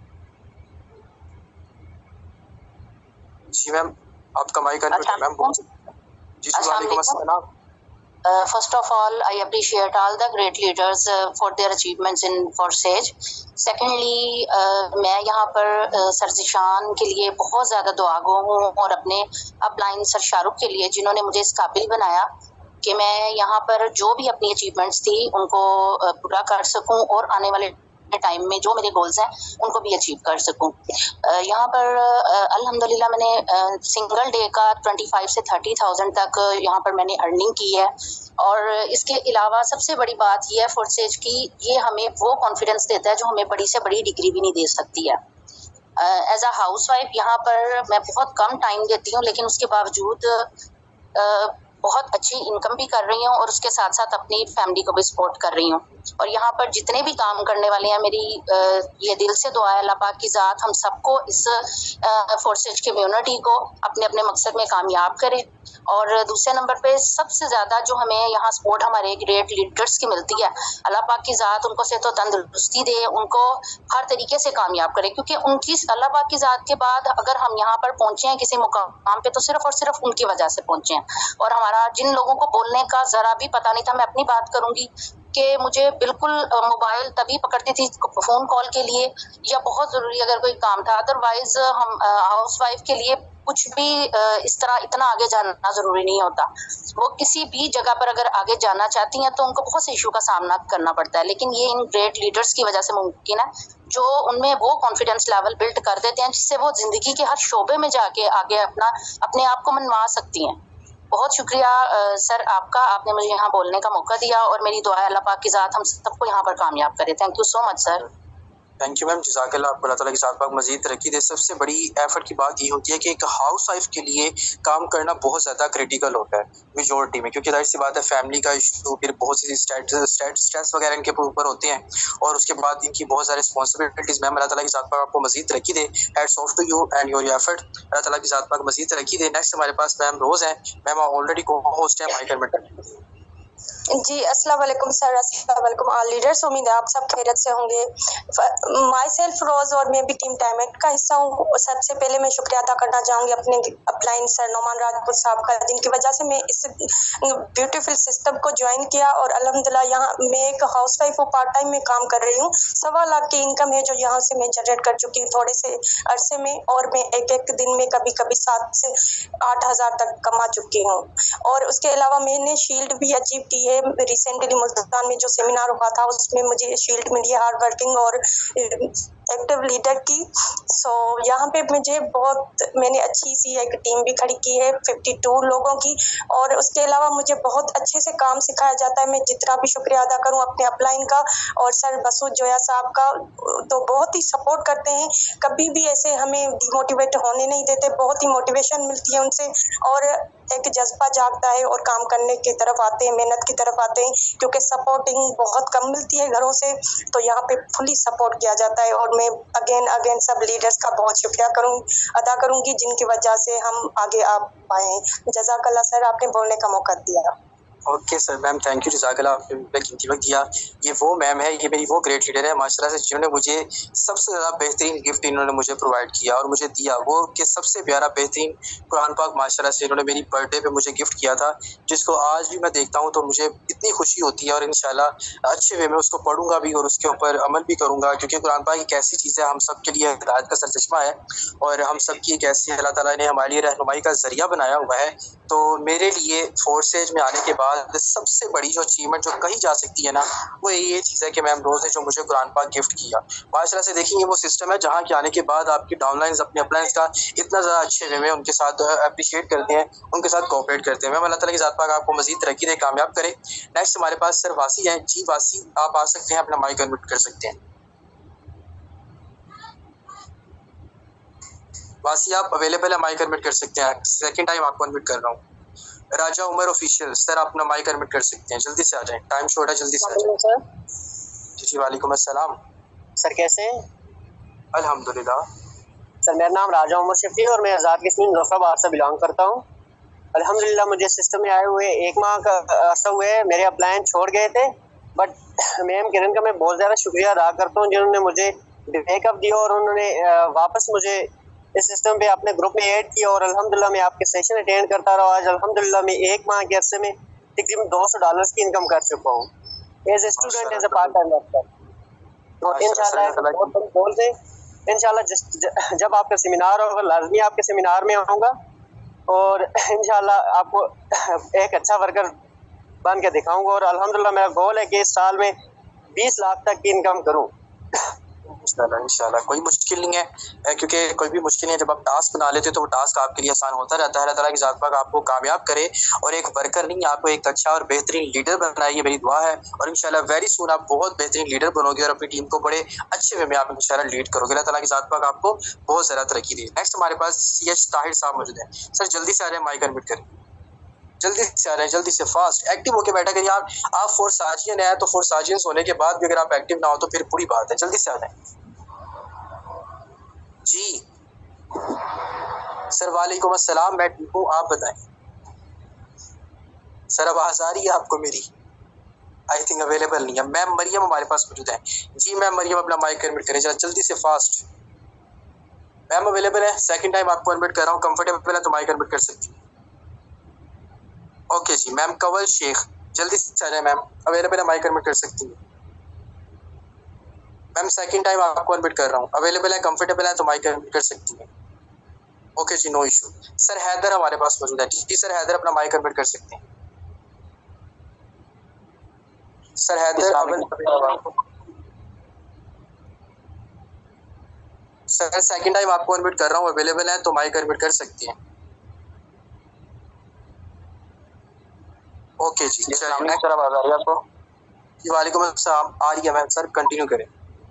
जी मैम, आपका माइक अनम्यूट है मैम। जी वालेकुम अस्सलाम। Uh, first of all, I appreciate all the great leaders uh, for their achievements in Forsage. Secondly, uh, मैं यहाँ पर uh, सर ज़िशान के लिए बहुत ज़्यादा दुआगो हूँ और अपने अपलाइन सर शाहरुख के लिए, जिन्होंने मुझे इस काबिल बनाया कि मैं यहाँ पर जो भी अपनी अचीवमेंट्स थी उनको uh, पूरा कर सकूँ और आने वाले टाइम में जो मेरे गोल्स हैं उनको भी अचीव कर सकूं। यहाँ पर अल्हम्दुलिल्लाह मैंने सिंगल डे का पच्चीस से तीस हज़ार तक यहाँ पर मैंने अर्निंग की है। और इसके अलावा सबसे बड़ी बात यह है फोर्सेज की, ये हमें वो कॉन्फिडेंस देता है जो हमें बड़ी से बड़ी डिग्री भी नहीं दे सकती है। एज अ हाउस वाइफ यहाँ पर मैं बहुत कम टाइम देती हूँ, लेकिन उसके बावजूद uh, बहुत अच्छी इनकम भी कर रही हूँ और उसके साथ साथ अपनी फैमिली को भी सपोर्ट कर रही हूँ। और यहाँ पर जितने भी काम करने वाले हैं, मेरी ये दिल से दुआ है अल्लाह पाक की ज़ात हम सबको इस फोर्सेज कम्युनिटी को अपने अपने मकसद में कामयाब करे। और दूसरे नंबर पे सबसे ज़्यादा जो हमें यहाँ सपोर्ट हमारे ग्रेट लीडर्स की मिलती है, अल्लाह पाक की ज़ात उनको सेहत व तंदुरुस्ती दे, उनको हर तरीके से कामयाब करे। क्योंकि उनकी अल्लाह पाक की ज़ात के बाद अगर हम यहाँ पर पहुँचे हैं किसी मुकाम पे, तो सिर्फ और सिर्फ उनकी वजह से पहुँचे हैं। और हमारा जिन लोगों को बोलने का ज़रा भी पता नहीं था, मैं अपनी बात करूँगी कि मुझे बिल्कुल मोबाइल तभी पकड़ती थी फ़ोन कॉल के लिए या बहुत ज़रूरी अगर कोई काम था, अदरवाइज़ हम हाउस वाइफ के लिए कुछ भी इस तरह इतना आगे जाना ज़रूरी नहीं होता। वो किसी भी जगह पर अगर आगे जाना चाहती हैं तो उनको बहुत से इशू का सामना करना पड़ता है, लेकिन ये इन ग्रेट लीडर्स की वजह से मुमकिन है जो उनमें वो कॉन्फिडेंस लेवल बिल्ड कर देते हैं जिससे वो ज़िंदगी के हर शोबे में जाके आगे अपना अपने आप को मनवा सकती हैं। बहुत शुक्रिया आ, सर आपका, आपने मुझे यहाँ बोलने का मौका दिया और मेरी दुआ है अल्लाह पाक की ज़ात हम सबको यहाँ पर कामयाब करे। Thank you so much sir. Thank you ma'am, जज़ाकल्लाह। आपको अल्लाह ताला की ज़ात पाक मज़ीद तरक्की दे। सबसे बड़ी एफर्ट की बात ये होती है कि एक हाउस वाइफ के लिए काम करना बहुत ज़्यादा क्रिटिकल होता है मेजॉरिटी में, क्योंकि जाहिर सी बात है फैमिली का इशू, फिर बहुत सी स्ट्रेस वगैरह इनके ऊपर होते हैं और उसके बाद इनकी बहुत सारी रिस्पॉन्सिबिलिटीज़। मैम अल्लाह ताला की ज़ात पाक आपको मज़ीद तरक्की दे। Hats off to you and your effort. अल्लाह ताला की ज़ात पाक मज़ीद तरक्की दे। नेक्स्ट हमारे पास मैम रोज़ हैं। मैम ऑलरेडी को होस्ट है, माइक में। जी अस्सलाम वालेकुम सर, अस्सलाम वालेकुम ऑल लीडर्स। उम्मीद है आप सब खैरियत से होंगे। माई सेल्फ रोज़ और मैं भी टीम टाइमेट का हिस्सा हूँ। सबसे पहले मैं शुक्रिया अदा करना चाहूँगी अपने अपलाइन सर नोमान राजपूत साहब का, जिनकी वजह से मैं इस ब्यूटीफुल सिस्टम को ज्वाइन किया और अल्हम्दुलिल्लाह यहाँ मैं एक हाउस वाइफ हूँ, पार्ट टाइम में काम कर रही हूँ। सवा लाख की इनकम है जो यहाँ से मैं जनरेट कर चुकी हूँ थोड़े से अरसे में, और मैं एक एक दिन में कभी कभी सात से आठ हज़ार तक कमा चुकी हूँ। और उसके अलावा मैंने शील्ड भी अचीव की है। रिसेंटली मुल्तान में जो सेमिनार हुआ था उसमें मुझे शील्ड मिली है हार्ड वर्किंग और एक्टिव लीडर की। सो यहाँ पे मुझे बहुत मैंने अच्छी सी एक टीम भी खड़ी की है बावन लोगों की, और उसके अलावा मुझे बहुत अच्छे से काम सिखाया जाता है। मैं जितना भी शुक्रिया अदा करूँ अपने अपलाइन का और सर बसूद जोया साहब का, तो बहुत ही सपोर्ट करते हैं, कभी भी ऐसे हमें डिमोटिवेट होने नहीं देते, बहुत ही मोटिवेशन मिलती है उनसे और एक जज्बा जागता है और काम करने की तरफ आते हैं, मेहनत की तरफ आते हैं, क्योंकि सपोर्टिंग बहुत कम मिलती है घरों से, तो यहाँ पे फुली सपोर्ट किया जाता है। और मैं अगेन अगेन सब लीडर्स का बहुत शुक्रिया करूँ अदा करूँगी जिनकी वजह से हम आगे आ पाए। जज़ाकल्लाह सर, आपने बोलने का मौका दिया। Okay sir ma'am, thank you, जज़ाकल्लाह, आपने कीमती वक्त दिया। ये वो मैम है, ये मेरी वो ग्रेट लीडर है माशाल्लाह से, जिन्होंने मुझे सबसे ज़्यादा बेहतरीन गिफ्ट इन्होंने मुझे प्रोवाइड किया और मुझे दिया वो कि सबसे प्यारा बेहतरीन कुरान पाक माशाल्लाह से इन्होंने मेरी बर्थडे पे मुझे गिफ्ट किया था, जिसको आज भी मैं देखता हूँ तो मुझे इतनी खुशी होती है और इंशाल्लाह अच्छे वे में उसको पढ़ूंगा भी और उसके ऊपर अमल भी करूँगा, क्योंकि कुरान पाक एक ऐसी चीज़ है हम सब के लिए हिदायत का सरचश्मा है और हम सब की एक ऐसी अल्लाह ताला ने हमारे लिए रहनुमाई का ज़रिया बनाया हुआ है। तो मेरे लिए फोर्सेज में आने के बाद सबसे बड़ी जो अचीवमेंट जो कही जा सकती है ना, वो ये चीज़ है कि मैम रोज़ ने जो मुझे कुरान पाक गिफ्ट किया माशाल्लाह से। देखिए वो सिस्टम है जहाँ के आने के बाद आपकी डाउनलाइंस अपने अपलाइंस का इतना ज़्यादा अच्छे वे में उनके साथ अप्रिशिएट करते हैं, उनके साथ कोऑपरेट करते हैं। मैम अल्लाह ताला की ज़ात पाक आपको मज़ीद तरक्की दे, कामयाब करे। नेक्स्ट हमारे पास सर वासी हैं। जी वासी, आप आ सकते हैं, अपना माइक अनम्यूट कर सकते हैं। वासी आप अवेलेबल है, माइक अनम्यूट कर सकते हैं। सेकंड टाइम आपको अनम्यूट कर रहा हूँ। राजा उमर ऑफिशियल सर, अपना माइक अनम्यूट कर सकते हैं, जल्दी से आ जाएं, टाइम शॉर्ट है, जल्दी से आ जाएं। सर जी जी वालेकुम अस्सलाम सर, कैसे हैं? अल्हम्दुलिल्लाह सर, मेरा नाम राजा उमर शफी और मैं आज़ाद किस्म मुजफ्फराबाद से बिलोंग करता हूँ। अल्हम्दुलिल्लाह मुझे सिस्टम में आए हुए एक माह का अर्सा हुए, मेरे अपलाइन छोड़ गए थे, बट मैम किरण का मैं बहुत ज़्यादा शुक्रिया अदा करता हूँ जिन्होंने मुझे बैकअप दिया और उन्होंने वापस मुझे इस सिस्टम पे अपने ग्रुप में ऐड किया और अल्हम्दुलिल्लाह मैं आपके सेशन अटेंड करता रहा। आज अल्हम्दुलिल्लाह मैं एक माह के अरसे में तकरीबन दो सौ डॉलर की इनकम कर चुका हूँ as a student, as a part time worker. तो इंशाल्लाह बहुत बड़ी गोल है। इंशाल्लाह जब आपका सेमिनार होगा लाजमी आपके सेमिनार में आऊँगा और इंशाल्लाह आपको एक अच्छा वर्कर बन के दिखाऊंगा और अल्हम्दुलिल्लाह मेरा गोल है कि इस साल में बीस लाख तक की इनकम करूँ। इंशाल्लाह इंशाल्लाह कोई मुश्किल नहीं है, क्योंकि कोई भी मुश्किल नहीं है। जब आप टास्क बना लेते हो तो वो टास्क आपके लिए आसान होता रहता है। अल्लाह ताला की ज़ात पाक आपको कामयाब करे और एक वर्कर नहीं, आपको एक अच्छा और बेहतरीन लीडर बनाए, ये मेरी दुआ है। और इंशाल्लाह वेरी सून आप बहुत बेहतरीन लीडर बनोगे और अपनी टीम को बड़े अच्छे वे में आप इंशाल्लाह लीड करोगे। अल्लाह ताला की ज़ात पाक आपको बहुत ज़्यादा तरक्की दे। नेक्स्ट हमारे पास सी एच ताहिर साहब मौजूद हैं। सर जल्दी से आ रहे हैं, माइक अनम्यूट करें, जल्दी से आ रहे हैं, जल्दी से फास्ट एक्टिव होके बैठा करिए। आप आप फोर्स आजियन है तो फोर्स आजियन होने के बाद भी अगर आप एक्टिव ना हो तो फिर बुरी बात है। जल्दी से आ रहे हैं जी। सर वालेकुम अस्सलाम, मैं ठीक हूँ, आप बताएं। सर आवाज़ आ रही है आपको मेरी? आई थिंक अवेलेबल नहीं है। मैम मरियम हमारे पास मौजूद है। जी मैम मरियम अपना माइक अनम्यूट करें जरा जल्दी से फास्ट। मैम अवेलेबल है, सेकंड टाइम आपको अनम्यूट कर रहा हूँ, कंफर्टेबल है तो माइक अनम्यूट कर सकती हूँ। ओके जी। मैम कवल शेख जल्दी से आ जाए, मैम अवेलेबल है, माइक अनम्यूट कर सकती हूँ। मैम सेकंड टाइम आपको अनम्यूट कर रहा हूँ, अवेलेबल है, कंफर्टेबल है तो माइक अनम्यूट कर सकती हैं। ओके जी, नो इशू। सर हैदर हमारे पास मौजूद है। जी सर हैदर अपना माइक अनम्यूट कर सकते हैं। Sir Haider sir second time आपको अनम्यूट कर रहा हूँ, अवेलेबल है तो माइक अनम्यूट कर सकती हैं। ओके जी। सर आवाज़ आ रही है आपको? जी वालेकुम अस्सलाम, आ रही है मैम। सर कंटिन्यू करें।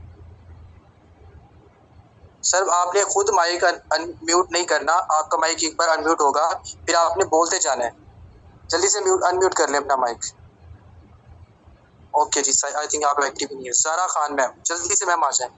सर आपने खुद माइक अनम्यूट नहीं करना, आपका माइक एक बार अनम्यूट होगा फिर आपने बोलते जाना है। जल्दी से म्यूट अनम्यूट कर लें अपना माइक। ओके जी। आई थिंक आप एक्टिव नहीं है। ज़ारा खान मैम जल्दी से मैम आ जाए।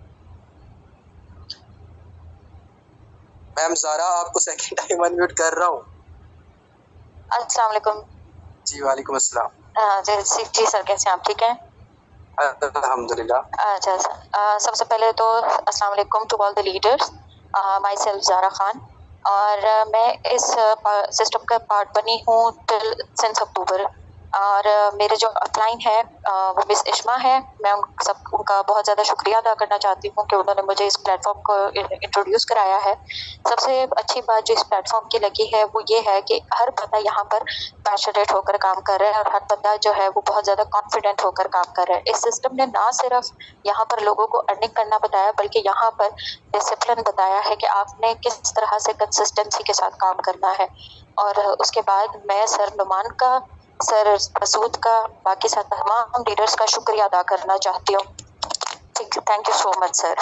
मैम ज़ारा आपको सेकंड टाइम अनम्यूट कर रहा हूँ। अस्सलाम वालेकुम। जी वालेकुम अस्सलाम। जी जी सर, कैसे आप ठीक हैं? अल्हम्दुलिल्लाह। अच्छा सर, सबसे पहले तो अस्सलाम वालेकुम to all the leaders, myself Zara Khan, और uh, मैं इस सिस्टम का पार्ट बनी हूँ टिल सिंस अक्टूबर। और uh, मेरे जो अपलाइन है uh, वो मिस इश्मा है। मैं उन सब उनका बहुत ज़्यादा शुक्रिया अदा करना चाहती हूँ कि उन्होंने मुझे इस प्लेटफॉर्म को इंट्रोड्यूस कराया है। सबसे अच्छी बात जो इस प्लेटफॉर्म की लगी है वो ये है कि हर बंदा यहाँ पर पैशनेट होकर काम कर रहा है और हर बंदा जो है वो बहुत ज़्यादा कॉन्फिडेंट होकर काम कर रहा है। इस सिस्टम ने ना सिर्फ यहाँ पर लोगों को अर्निंग करना बताया, बल्कि यहाँ पर डिसिप्लिन बताया है कि आपने किस तरह से कंसिस्टेंसी के साथ काम करना है। और उसके बाद मैं सर नुमान का, सर मसूद का, बाकी साथ तमाम लीडर्स का शुक्रिया अदा करना चाहती हूँ। ठीक, thank you so much sir.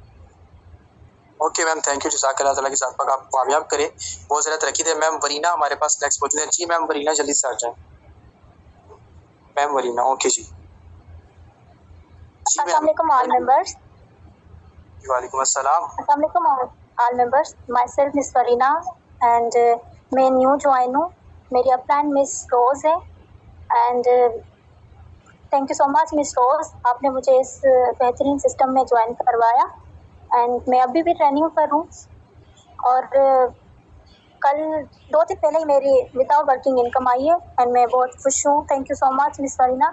Okay ma'am, thank you. जज़ाकल्लाह, ताला की ज़ात पाक आप कामयाब करे, बहुत ज़्यादा तरक्की दे। मैम वरीना हमारे पास नेक्स्ट मौजूद है। जी मैम वरीना, जल्दी से आ जाएं। मैम वरीना, ओके जी। अस्सलाम वालेकुम ऑल मेंबर्स। वालेकुम अस्सलाम। अस्सलाम वालेकुम all members. Myself miss Warina and मैं न्यू ज्वाइन हूँ। मेरी अपलाइन मिस रोज़ है and thank you so much miss Rose, आपने मुझे इस बेहतरीन सिस्टम में ज्वाइन करवाया एंड मैं अभी भी ट्रेनिंग पर हूँ। और uh, कल दो दिन पहले ही मेरी विदाउट वर्किंग इनकम आई है एंड मैं बहुत खुश हूँ। Thank you so much miss Warina.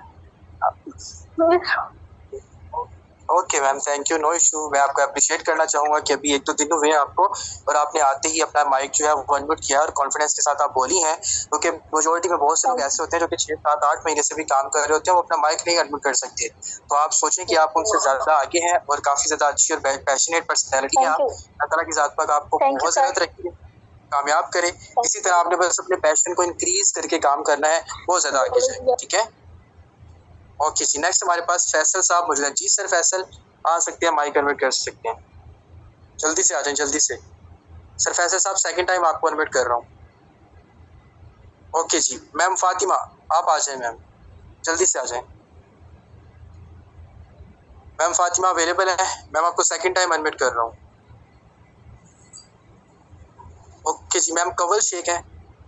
Okay ma'am, thank you, no issue. मैं आपको अप्रिशिएट करना चाहूँगा कि अभी एक दो दिन हुए हैं आपको और आपने आते ही अपना माइक जो है वो अनम्यूट किया और कॉन्फिडेंस के साथ आप बोली हैं, क्योंकि मेजोरिटी में बहुत से लोग ऐसे होते हैं जो कि छः सात आठ महीने से भी काम कर रहे होते हैं, वो अपना माइक नहीं अनम्यूट कर सकते। तो आप सोचें कि आप उनसे ज़्यादा आगे हैं और काफ़ी ज़्यादा अच्छी और पैशनेट पर्सनैलिटी है। आप अल्लाह ताला की ज़ात पाक आपको बहुत ज़्यादा तरक्की कामयाब करे। इसी तरह आपने बस अपने पैशन को इंक्रीज करके काम करना है, बहुत ज़्यादा आगे जाए। ठीक है, ओके जी। नेक्स्ट हमारे पास फैसल साहब मौजूद हैं। जी सर फैसल आ सकते हैं, माइक अनम्यूट कर सकते हैं, जल्दी से आ जाएं, जल्दी से। सर फैसल साहब सेकंड टाइम आपको अनम्यूट कर रहा हूँ। ओके जी। मैम फातिमा आप आ जाएं, मैम जल्दी से आ जाएं। मैम फातिमा अवेलेबल है? मैम आपको सेकंड टाइम अनम्यूट कर रहा हूँ। ओके जी। मैम कंवल शेख है।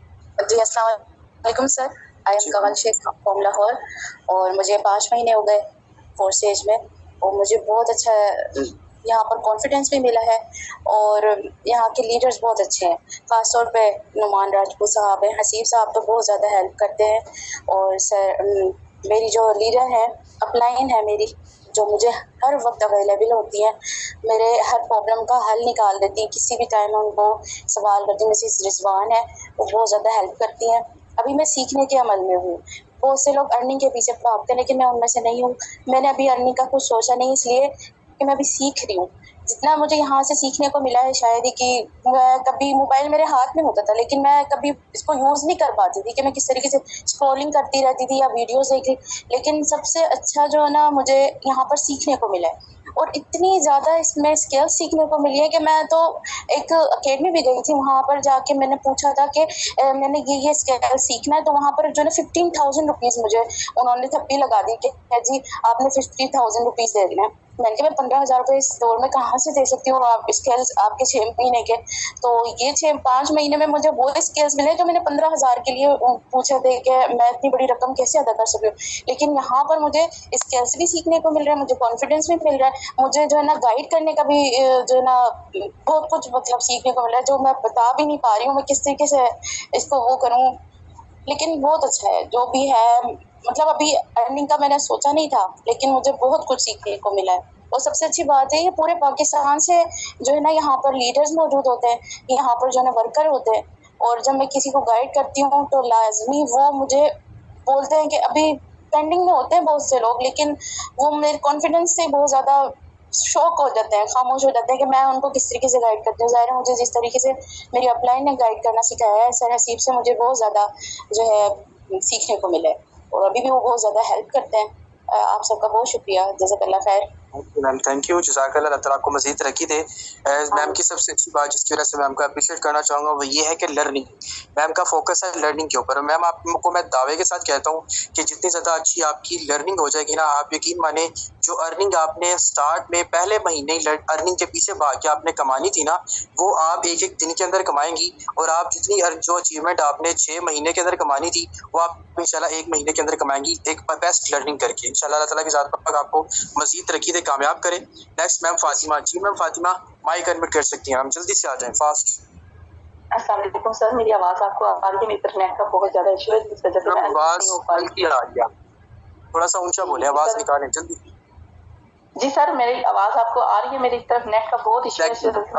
जी अस्सलाम वालेकुम sir, I am Kanwal Sheikh from Lahore और मुझे पाँच महीने हो गए फोर्थ स्टेज में और मुझे बहुत अच्छा यहाँ पर कॉन्फिडेंस भी मिला है और यहाँ के लीडर्स बहुत अच्छे हैं। ख़ास तौर पे नुमान राजपूत साहब हैं, हसीब साहब तो बहुत ज़्यादा हेल्प करते हैं। और सर मेरी जो लीडर है अपलाइन है मेरी, जो मुझे हर वक्त अवेलेबल होती हैं, मेरे हर प्रॉब्लम का हल निकाल देती हैं। किसी भी टाइम उनको सवाल करती हूँ। मिसेस रिजवान है, वो बहुत ज़्यादा हेल्प करती हैं। अभी मैं सीखने के अमल में हूँ। बहुत से लोग अर्निंग के पीछे भागते हैं लेकिन मैं उनमें से नहीं हूँ। मैंने अभी अर्निंग का कुछ सोचा नहीं, इसलिए कि मैं अभी सीख रही हूँ। जितना मुझे यहाँ से सीखने को मिला है शायद ही कि मैं कभी मोबाइल मेरे हाथ में होता था लेकिन मैं कभी इसको यूज़ नहीं कर पाती थी कि मैं किस तरीके से स्क्रॉलिंग करती रहती थी या वीडियोस देख रही। लेकिन सबसे अच्छा जो है ना मुझे यहाँ पर सीखने को मिला है और इतनी ज़्यादा इसमें स्किल सीखने को मिली है कि मैं तो एक अकेडमी भी गई थी। वहाँ पर जाके मैंने पूछा था कि मैंने ये ये स्किल सीखना है, तो वहाँ पर जो है फिफ्टीन थाउजेंड रुपीज़ मुझे उन्होंने थप्पी लगा दी कि जी आपने फिफ्टी थाउजेंड रुपीज़ दे देना है। मैंने कहा मैं पंद्रह हज़ार रुपये इस दौर में कहाँ से दे सकती हूँ, आप स्किल्स आपके छः महीने के। तो ये छः पाँच महीने में मुझे वो स्किल्स मिले जो मैंने पंद्रह हज़ार के लिए पूछे थे कि मैं इतनी बड़ी रकम कैसे अदा कर सकती हूँ। लेकिन यहाँ पर मुझे स्किल्स भी सीखने को मिल रहा है, मुझे कॉन्फिडेंस भी मिल रहा है, मुझे जो है ना गाइड करने का भी जो है ना बहुत कुछ मतलब सीखने को मिल रहा है जो मैं बता भी नहीं पा रही हूँ मैं किस तरीके से इसको वो करूँ। लेकिन बहुत अच्छा है जो भी है। मतलब अभी अर्निंग का मैंने सोचा नहीं था लेकिन मुझे बहुत कुछ सीखने को मिला है। और सबसे अच्छी बात है ये पूरे पाकिस्तान से जो है ना यहाँ पर लीडर्स मौजूद होते हैं, यहाँ पर जो है ना वर्कर होते हैं। और जब मैं किसी को गाइड करती हूँ तो लाजमी वो मुझे बोलते हैं कि अभी पेंडिंग में होते हैं बहुत से लोग, लेकिन वो मेरे कॉन्फिडेंस से बहुत ज़्यादा शौक हो जाते हैं, खामोश हो जाते हैं कि मैं उनको किस तरीके से गाइड करती हूँ। ज़ाहिर है मुझे जिस तरीके से मेरी अपलाइन ने गाइड करना सिखाया है, सर हसीब से मुझे बहुत ज़्यादा जो है सीखने को मिला है और अभी भी वो बहुत ज़्यादा हेल्प करते हैं। आप सबका बहुत शुक्रिया, जज़ाकल्लाह खैर। मैम थैंक यू, जज़ाकल्लाह, अल्लाह ताला आपको मज़ीद तरक्की दे। मैम की सबसे अच्छी बात जिसकी वजह से मैम को अप्रिशिएट करना चाहूँगा वो ये है कि लर्निंग, मैम का फोकस है लर्निंग के ऊपर। मैम आपको मैं दावे के साथ कहता हूँ कि जितनी ज़्यादा अच्छी आपकी लर्निंग हो जाएगी ना, आप यकीन माने जो अर्निंग आपने स्टार्ट में पहले महीने अर्निंग के पीछे भाग के आपने कमानी थी ना, वो आप एक एक दिन के अंदर कमाएंगी। और आप जितनी जो अचीवमेंट आपने छः महीने के अंदर कमानी थी वो आप इंशाल्लाह एक महीने के अंदर कमाएंगी, एक बेस्ट लर्निंग करके। इंशाल्लाह अल्लाह ताला की ज़ात पाक आपको मजीद तरक्की दे, कामयाब करे। Next ma'am Fatima. जी मैम फातिमा, माइक अनम्यूट कर सकती हैं, हम जल्दी से आ जाएँ फास्ट। अस्सलाम वालेकुम सर, मेरी आवाज़ आपको आ रही है? इंटरनेट का बहुत ज़्यादा इशू है जिस वजह से मैं आवाज़ हल्की आ रही है, थोड़ा सा ऊंचा बोले, आवाज़ निकालें जल्दी। जी सर, मेरी आवाज़ आपको आ रही है? मेरी तरफ नेट का बहुत इशू है।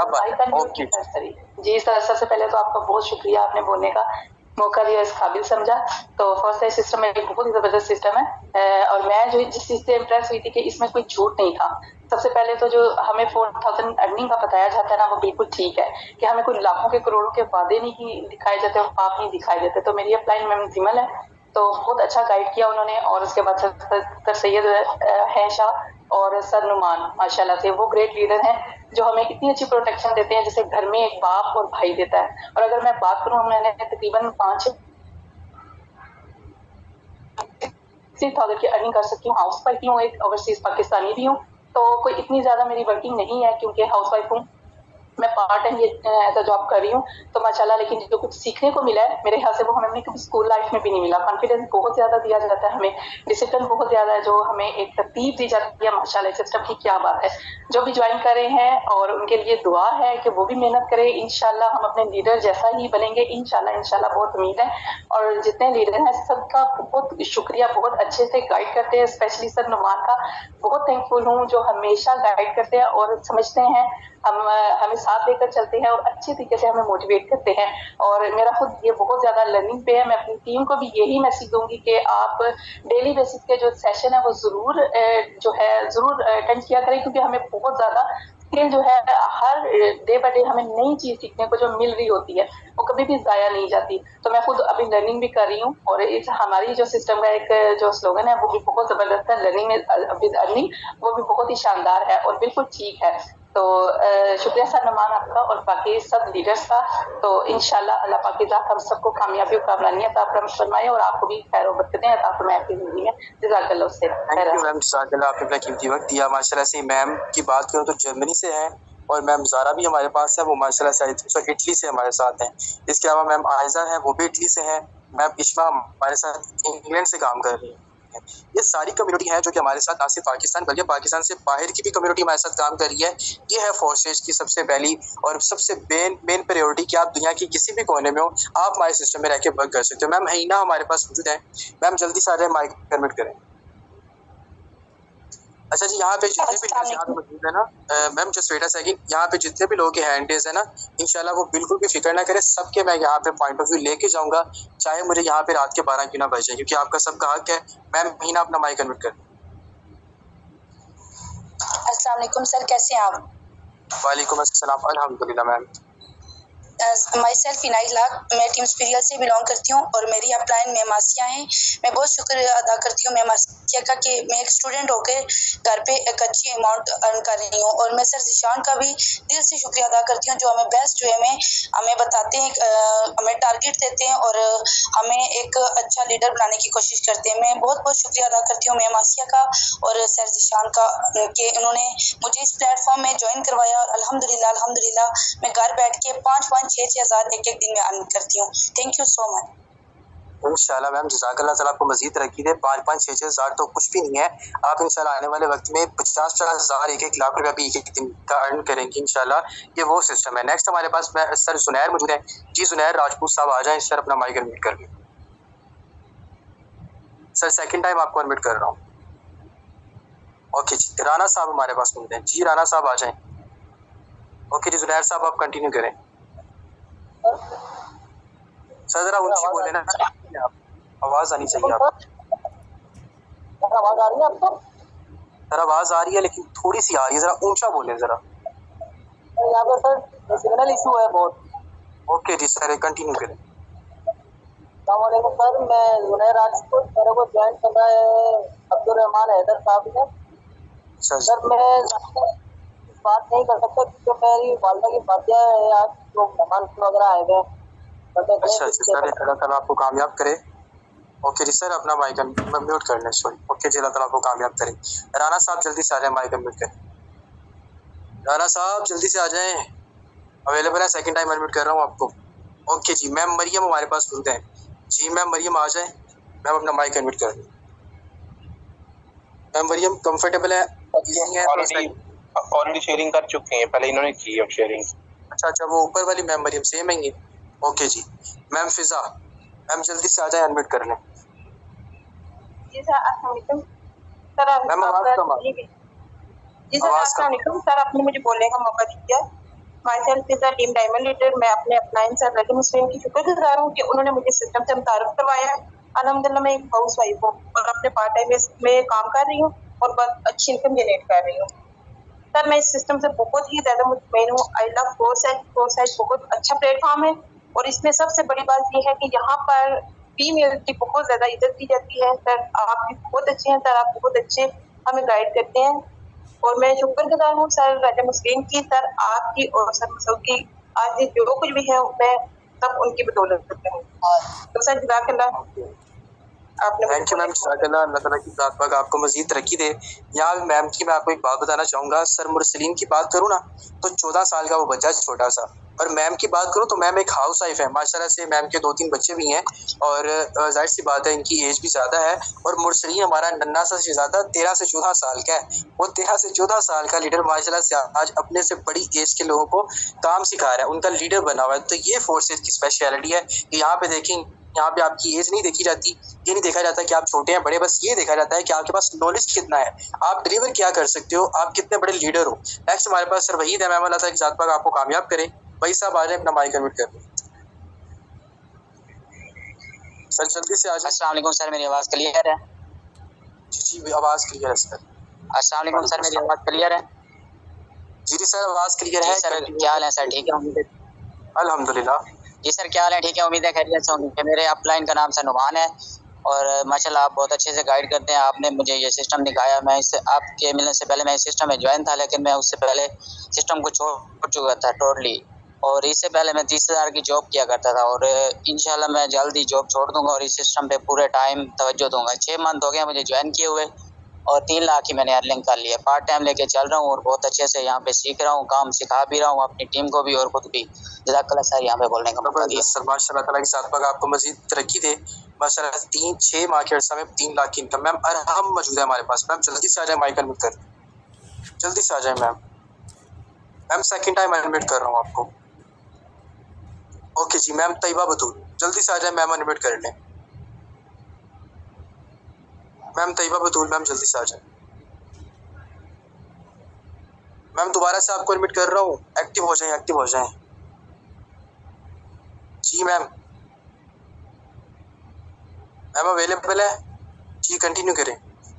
जी सर, सबसे पहले तो आपका बहुत शुक्रिया, आपने बोलने का मौका दिया, इस काबिल समझा। तो फर्स्ट है सिस्टम एक बहुत ही ज़बरदस्त सिस्टम है और मैं जो जिस चीज़ से इम्प्रेस हुई थी कि इसमें कोई झूठ नहीं था। सबसे पहले तो जो हमें फोर थाउजेंड अर्निंग का बताया जाता है ना, वो बिल्कुल ठीक है कि हमें कोई लाखों के करोड़ों के वादे नहीं दिखाए जाते और पाप नहीं दिखाए जाते। तो मेरी अपलाइन मैम जिमल है, तो बहुत अच्छा गाइड किया उन्होंने। और उसके बाद सर सैयद है शाह और सर नुमान माशाल्लाह से, वो ग्रेट लीडर हैं जो हमें इतनी अच्छी प्रोटेक्शन देते हैं जैसे घर में एक बाप और भाई देता है। और अगर मैं बात करूँ, मैंने तकरीबन पाँच सिक्स थाउजेंड की अर्निंग कर सकती हूँ। हाउस वाइफ हूँ, एक ओवरसीज पाकिस्तानी भी हूँ, तो कोई इतनी ज़्यादा मेरी वर्किंग नहीं है क्योंकि हाउस वाइफ हूँ, मैं पार्ट टाइम ये एज अ जॉब कर रही हूँ। तो माशाल्लाह, लेकिन जो कुछ सीखने को मिला है मेरे ख्याल से वो हमें कभी स्कूल लाइफ में भी नहीं मिला। कॉन्फिडेंस बहुत ज़्यादा दिया जाता है हमें, डिसिप्लिन बहुत ज़्यादा है, जो हमें एक तरतीब दी जाती है। माशाल्लाह सिस्टम की क्या बात है। जो भी ज्वाइन कर रहे हैं और उनके लिए दुआ है कि वो भी मेहनत करें, इंशाल्लाह हम अपने लीडर जैसा ही बनेंगे इंशाल्लाह। इंशाल्लाह बहुत उम्मीद है। और जितने लीडर हैं सबका बहुत शुक्रिया, बहुत अच्छे से गाइड करते हैं। स्पेशली सर नुमान का बहुत थैंकफुल हूँ जो हमेशा गाइड करते हैं और समझते हैं, हम हमें साथ लेकर चलते हैं और अच्छे तरीके से हमें मोटिवेट करते हैं। और मेरा खुद ये बहुत ज़्यादा लर्निंग पे है। मैं अपनी टीम को भी यही मैसेज दूंगी कि आप डेली बेसिस के जो सेशन है वो ज़रूर जो है ज़रूर अटेंड किया करें, क्योंकि हमें बहुत ज़्यादा स्किल जो है हर डे बाय डे हमें नई चीज़ सीखने को जो मिल रही होती है वो कभी भी ज़ाया नहीं जाती। तो मैं खुद अभी लर्निंग भी कर रही हूँ और इस हमारी जो सिस्टम का एक जो स्लोगन है वो भी बहुत ज़बरदस्त है, लर्निंग विद अर्निंग, वो भी बहुत ही शानदार है और बिल्कुल ठीक है। तो शुक्रिया सर नुमान आपका और बाकी सब लीडर्स का। तो इंशाल्लाह अल्लाह पाक की ज़ात हम सबको कामयाबी और कामरानी अता फरमाए और आपको भी खैर और बरकतें अता फरमाए अपनी ज़िंदगी में। जज़ाकल्लाह उससे। थैंक यू मैम, जज़ाकल्लाह, आपने अपना कीमती वक्त दिया। माशाल्लाह से मैम की बात करूँ तो जर्मनी से हैं और मैम ज़ारा भी हमारे पास है, वो माशाल्लाह से इटली से हमारे साथ हैं। इसके अलावा मैम आयजा हैं, वो भी इटली से हैं। मैम इश्मा हमारे साथ इंग्लैंड से काम कर रही हैं। ये सारी कम्युनिटी है जो कि हमारे साथ ना सिर्फ पाकिस्तान बल्कि पाकिस्तान से बाहर की भी कम्युनिटी हमारे साथ काम कर रही है। ये है फोर्सेज की सबसे पहली और सबसे मेन मेन प्रायोरिटी कि आप दुनिया की किसी भी कोने में हो, आप हमारे सिस्टम में रह के वर्क कर सकते हो। मैम हईना हमारे पास मौजूद है, मैम जल्दी से आ जाए, माइक परमिट करें। अच्छा जी, यहाँ पे जितने भी लोग यहाँ पे मौजूद है ना ma'am, just wait a second, यहाँ पे जितने भी लोगों के हैंड रेज है ना, इंशाल्लाह वो बिल्कुल भी फिक्र ना करें, सबके मैं यहाँ पे पॉइंट ऑफ व्यू लेके जाऊंगा, चाहे मुझे यहाँ पे रात के बारह क्यों ना बजे, क्योंकि आपका सबका हक है। मैम महीना अपना माइक कन्वर्ट कर। अस्सलाम वालेकुम सर, कैसे हैं आप? वालेकुम अस्सलाम, अल्हम्दुलिल्लाह। मैम माई सेल्फ इनाइज लाख, मैं टीम स्पिरियल से बिलोंग करती हूँ और मेरी अपलाइन में मासिया हैं। मैं बहुत शुक्र अदा करती हूँ मैं मासिया का कि मैं एक स्टूडेंट होकर घर पे एक अच्छी अमाउंट अर्न कर रही हूँ। और मैं सर जिशान का भी दिल से शुक्रिया अदा करती हूँ जो हमें बेस्ट वे में हमें बताते हैं, हमें टारगेट देते हैं और हमें एक अच्छा लीडर बनाने की कोशिश करते हैं। मैं बहुत बहुत शुक्रिया अदा करती हूँ मैं मासिया का और सर जिशान का कि उन्होंने मुझे इस प्लेटफॉर्म में ज्वाइन करवाया और अल्हम्दुलिल्लाह अल्हम्दुलिल्लाह मैं घर बैठ के पाँच पाँच छः छः हज़ार एक एक दिन में अर्न करती हूँ। Thank you so much. इंशाल्लाह मैम, जज़ाकल्लाह ताला आपको मजीद रखी दे। पाँच पाँच छः छः हज़ार तो कुछ भी नहीं है, आप इंशाल्लाह आने वाले वक्त में पचास पचास हज़ार एक एक लाख रुपया भी एक एक दिन का अर्न करेंगे इंशाल्लाह। ये वो सिस्टम है। नेक्स्ट हमारे पास मैं सर जुनैर मौजूद है। जी जुनैर राजपूत साहब आ जाएं, सर अपना माइक अनम्यूट कर लें। सर सेकंड टाइम आपको अनम्यूट कर रहा हूँ। ओके जी, राना साहब हमारे पास मौजूद हैं। जी राना साहब आ जाएं। ओके जी, जुनैर साहब आप कंटिन्यू करें। सर जरा ऊंची बोले ना, आवाज आनी चाहिए आपको। आवाज आ रही है आपको? सर आवाज आ रही है लेकिन थोड़ी सी आ रही है, जरा ऊंचा बोले जरा। यहाँ पे सर सिग्नल इशू है बहुत। ओके जी सर, कंटिन्यू करें। अस्सलामुअलैकुम सर, मैं जुनैर राजपूत, मेरे को ज्वाइन कर रहा है अब्दुल रहमान हैदर साहब ने। सर मैं बात नहीं कर सकता क्योंकि मेरी वालदा की बातियाँ है, आज जो मेहमान वगैरह आए हुए हैं। अच्छा अच्छा सर, अल्लाह ताला आपको कामयाब करे। ओके जी सर, अपना माइक म्यूट कर लें। सॉरी। ओके जी, अल्लाह ताला आपको कामयाब करे। राना साहब जल्दी से आ जाए, माइक म्यूट करें। राना साहब जल्दी से आ जाएं, अवेलेबल है, सेकंड टाइम अनम्यूट कर रहा हूँ आपको। ओके जी, मैम मरियम हमारे पास मौजूद हैं। जी मैम मरियम आ जाएं, मैम अपना माइक अनम्यूट कर लें। मैम मरियम कंफर्टेबल है? ऑलरेडी शेयरिंग कर चुके हैं, पहले इन्होंने की है शेयरिंग। अच्छा अच्छा, वो ऊपर वाली मैम मरियम सेम है ये। ओके जी, मैम फिजा, मैम जल्दी से आ जाए, अनम्यूट कर लें। जी सर, अस्सलाम वालेकुम सर। मैम आवाज कम आ जी सर, अस्सलाम वालेकुम सर, आपने मुझे बोलने का मौका दिया। Myself is the team diamond leader. मैं अपने अपलाइन सर रहीम हुसैन की शुक्रगुजार हूँ कि उन्होंने मुझे सिस्टम से मुतारफ करवाया। अल्हम्दुलिल्लाह मैं एक हाउस वाइफ हूँ और अपने पार्ट टाइम में काम कर रही हूँ और बहुत अच्छी इनकम जनरेट कर रही हूँ। सर मैं इस सिस्टम से बहुत ही ज़्यादा मुतमईन हूँ। I love foresight. फोरसाइट बहुत अच्छा प्लेटफॉर्म है और इसमें सबसे बड़ी बात यह है कि यहाँ पर फीमेल की बहुत ज़्यादा इज्जत की जाती है। सर आप भी बहुत अच्छे हैं, सर आप बहुत अच्छे हमें गाइड करते हैं और मैं शुक्रगुजार हूँ सर राजा मुस्लिम की, सर आपकी और सर मसूद की। आज जो कुछ भी है मैं सब उनकी बदौलत करते हूँ। तो सर जज़ाकल्लाह। थैंक यू मैम, जज़ाकल्लाह। अल्लाह ताला की ज़ात पाक आपको मज़ीद तरक्की दे। यहाँ मैम की मैं आपको एक बात बताना चाहूँगा। सर मुरसलीन की बात करूँ ना तो चौदह साल का वो बच्चा छोटा सा, और मैम की बात करूँ तो मैम एक हाउस वाइफ है। माशाल्लाह से मैम के दो तीन बच्चे भी हैं और जाहिर सी बात है इनकी एज भी ज़्यादा है। और मुरसलीन हमारा नन्ना सा ज़्यादा तेरह से चौदह साल का है। वो तेरह से चौदह साल का लीडर माशाल्लाह से आज अपने से बड़ी एज के लोगों को काम सिखा रहा है, उनका लीडर बना हुआ है। तो ये फोर्सेज की स्पेशलिटी है कि यहाँ पे देखें, यहाँ पे आपकी एज नहीं देखी जाती, ये नहीं देखा जाता कि आप छोटे हैं बड़े, बस ये देखा जाता है कि आपके पास नॉलेज कितना है, आप डिलीवर क्या कर सकते हो, आप कितने बड़े लीडर हो। नेक्स्ट हमारे पास सर वहीद है। मैम अल्लाह ताला की ज़ात पाक आपको कामयाब करे। भाई साहब आ जाए, अपना माइक अनम्यूट कर लें। सर जल्दी से आ जाए। अस्सलाम वालेकुम सर, मेरी आवाज़ क्लियर है? जी जी आवाज़ क्लियर है सर। अस्सलाम वालेकुम सर, मेरी आवाज़ क्लियर है? जी जी सर आवाज़ क्लियर है सर। क्या हाल है सर? ठीक है अल्हम्दुलिल्लाह। जी सर क्या हाल है? ठीक है, उम्मीद है खैरियत से होंगे। मेरे अपलाइन का नाम सर नुमान है और माशाल्लाह आप बहुत अच्छे से गाइड करते हैं। आपने मुझे ये सिस्टम दिखाया। मैं इससे आपके मिलने से पहले मैं इस सिस्टम में ज्वाइन था, लेकिन मैं उससे पहले सिस्टम को छोड़ चुका था टोटली, और इससे पहले मैं तीस हज़ार की जॉब किया करता था और इंशाल्लाह मैं जल्द ही जॉब छोड़ दूंगा और इस सिस्टम पे पूरे टाइम तवज्जो दूंगा। छः मंथ हो गया मुझे ज्वाइन किए हुए और तीन लाख ही मैंने अर्निंग कर लिया। पार्ट टाइम लेके चल रहा हूँ और बहुत अच्छे से यहाँ पे सीख रहा हूँ, काम सिखा भी रहा हूँ अपनी टीम को भी और खुद भी। जज़ाकल्लाह सर यहाँ पे बोलने का मौका दिया। सर माशाल्लाह ताला की ज़ात पाक आपको मज़ीद तरक्की दे। माशाल्लाह तीन छः माह के अर्सा में तीन लाख की इनकम। मैम अरहम मौजूद है हमारे पास। मैम जल्दी से आ जाए, माइक अनम्यूट कर, जल्दी से आ जाए ma'am. Ma'am second time unmute कर रहा हूँ आपको। ओके जी मैम तैयबा बतूल जल्दी से आ जाए, मैम अनम्यूट कर लें। मैम तैयबा बतूल मैम जल्दी से आ जाए। मैम दोबारा से आपको एडमिट कर रहा हूँ, एक्टिव हो जाएं, एक्टिव हो जाएं। जी मैम, मैम अवेलेबल है जी, कंटिन्यू करें।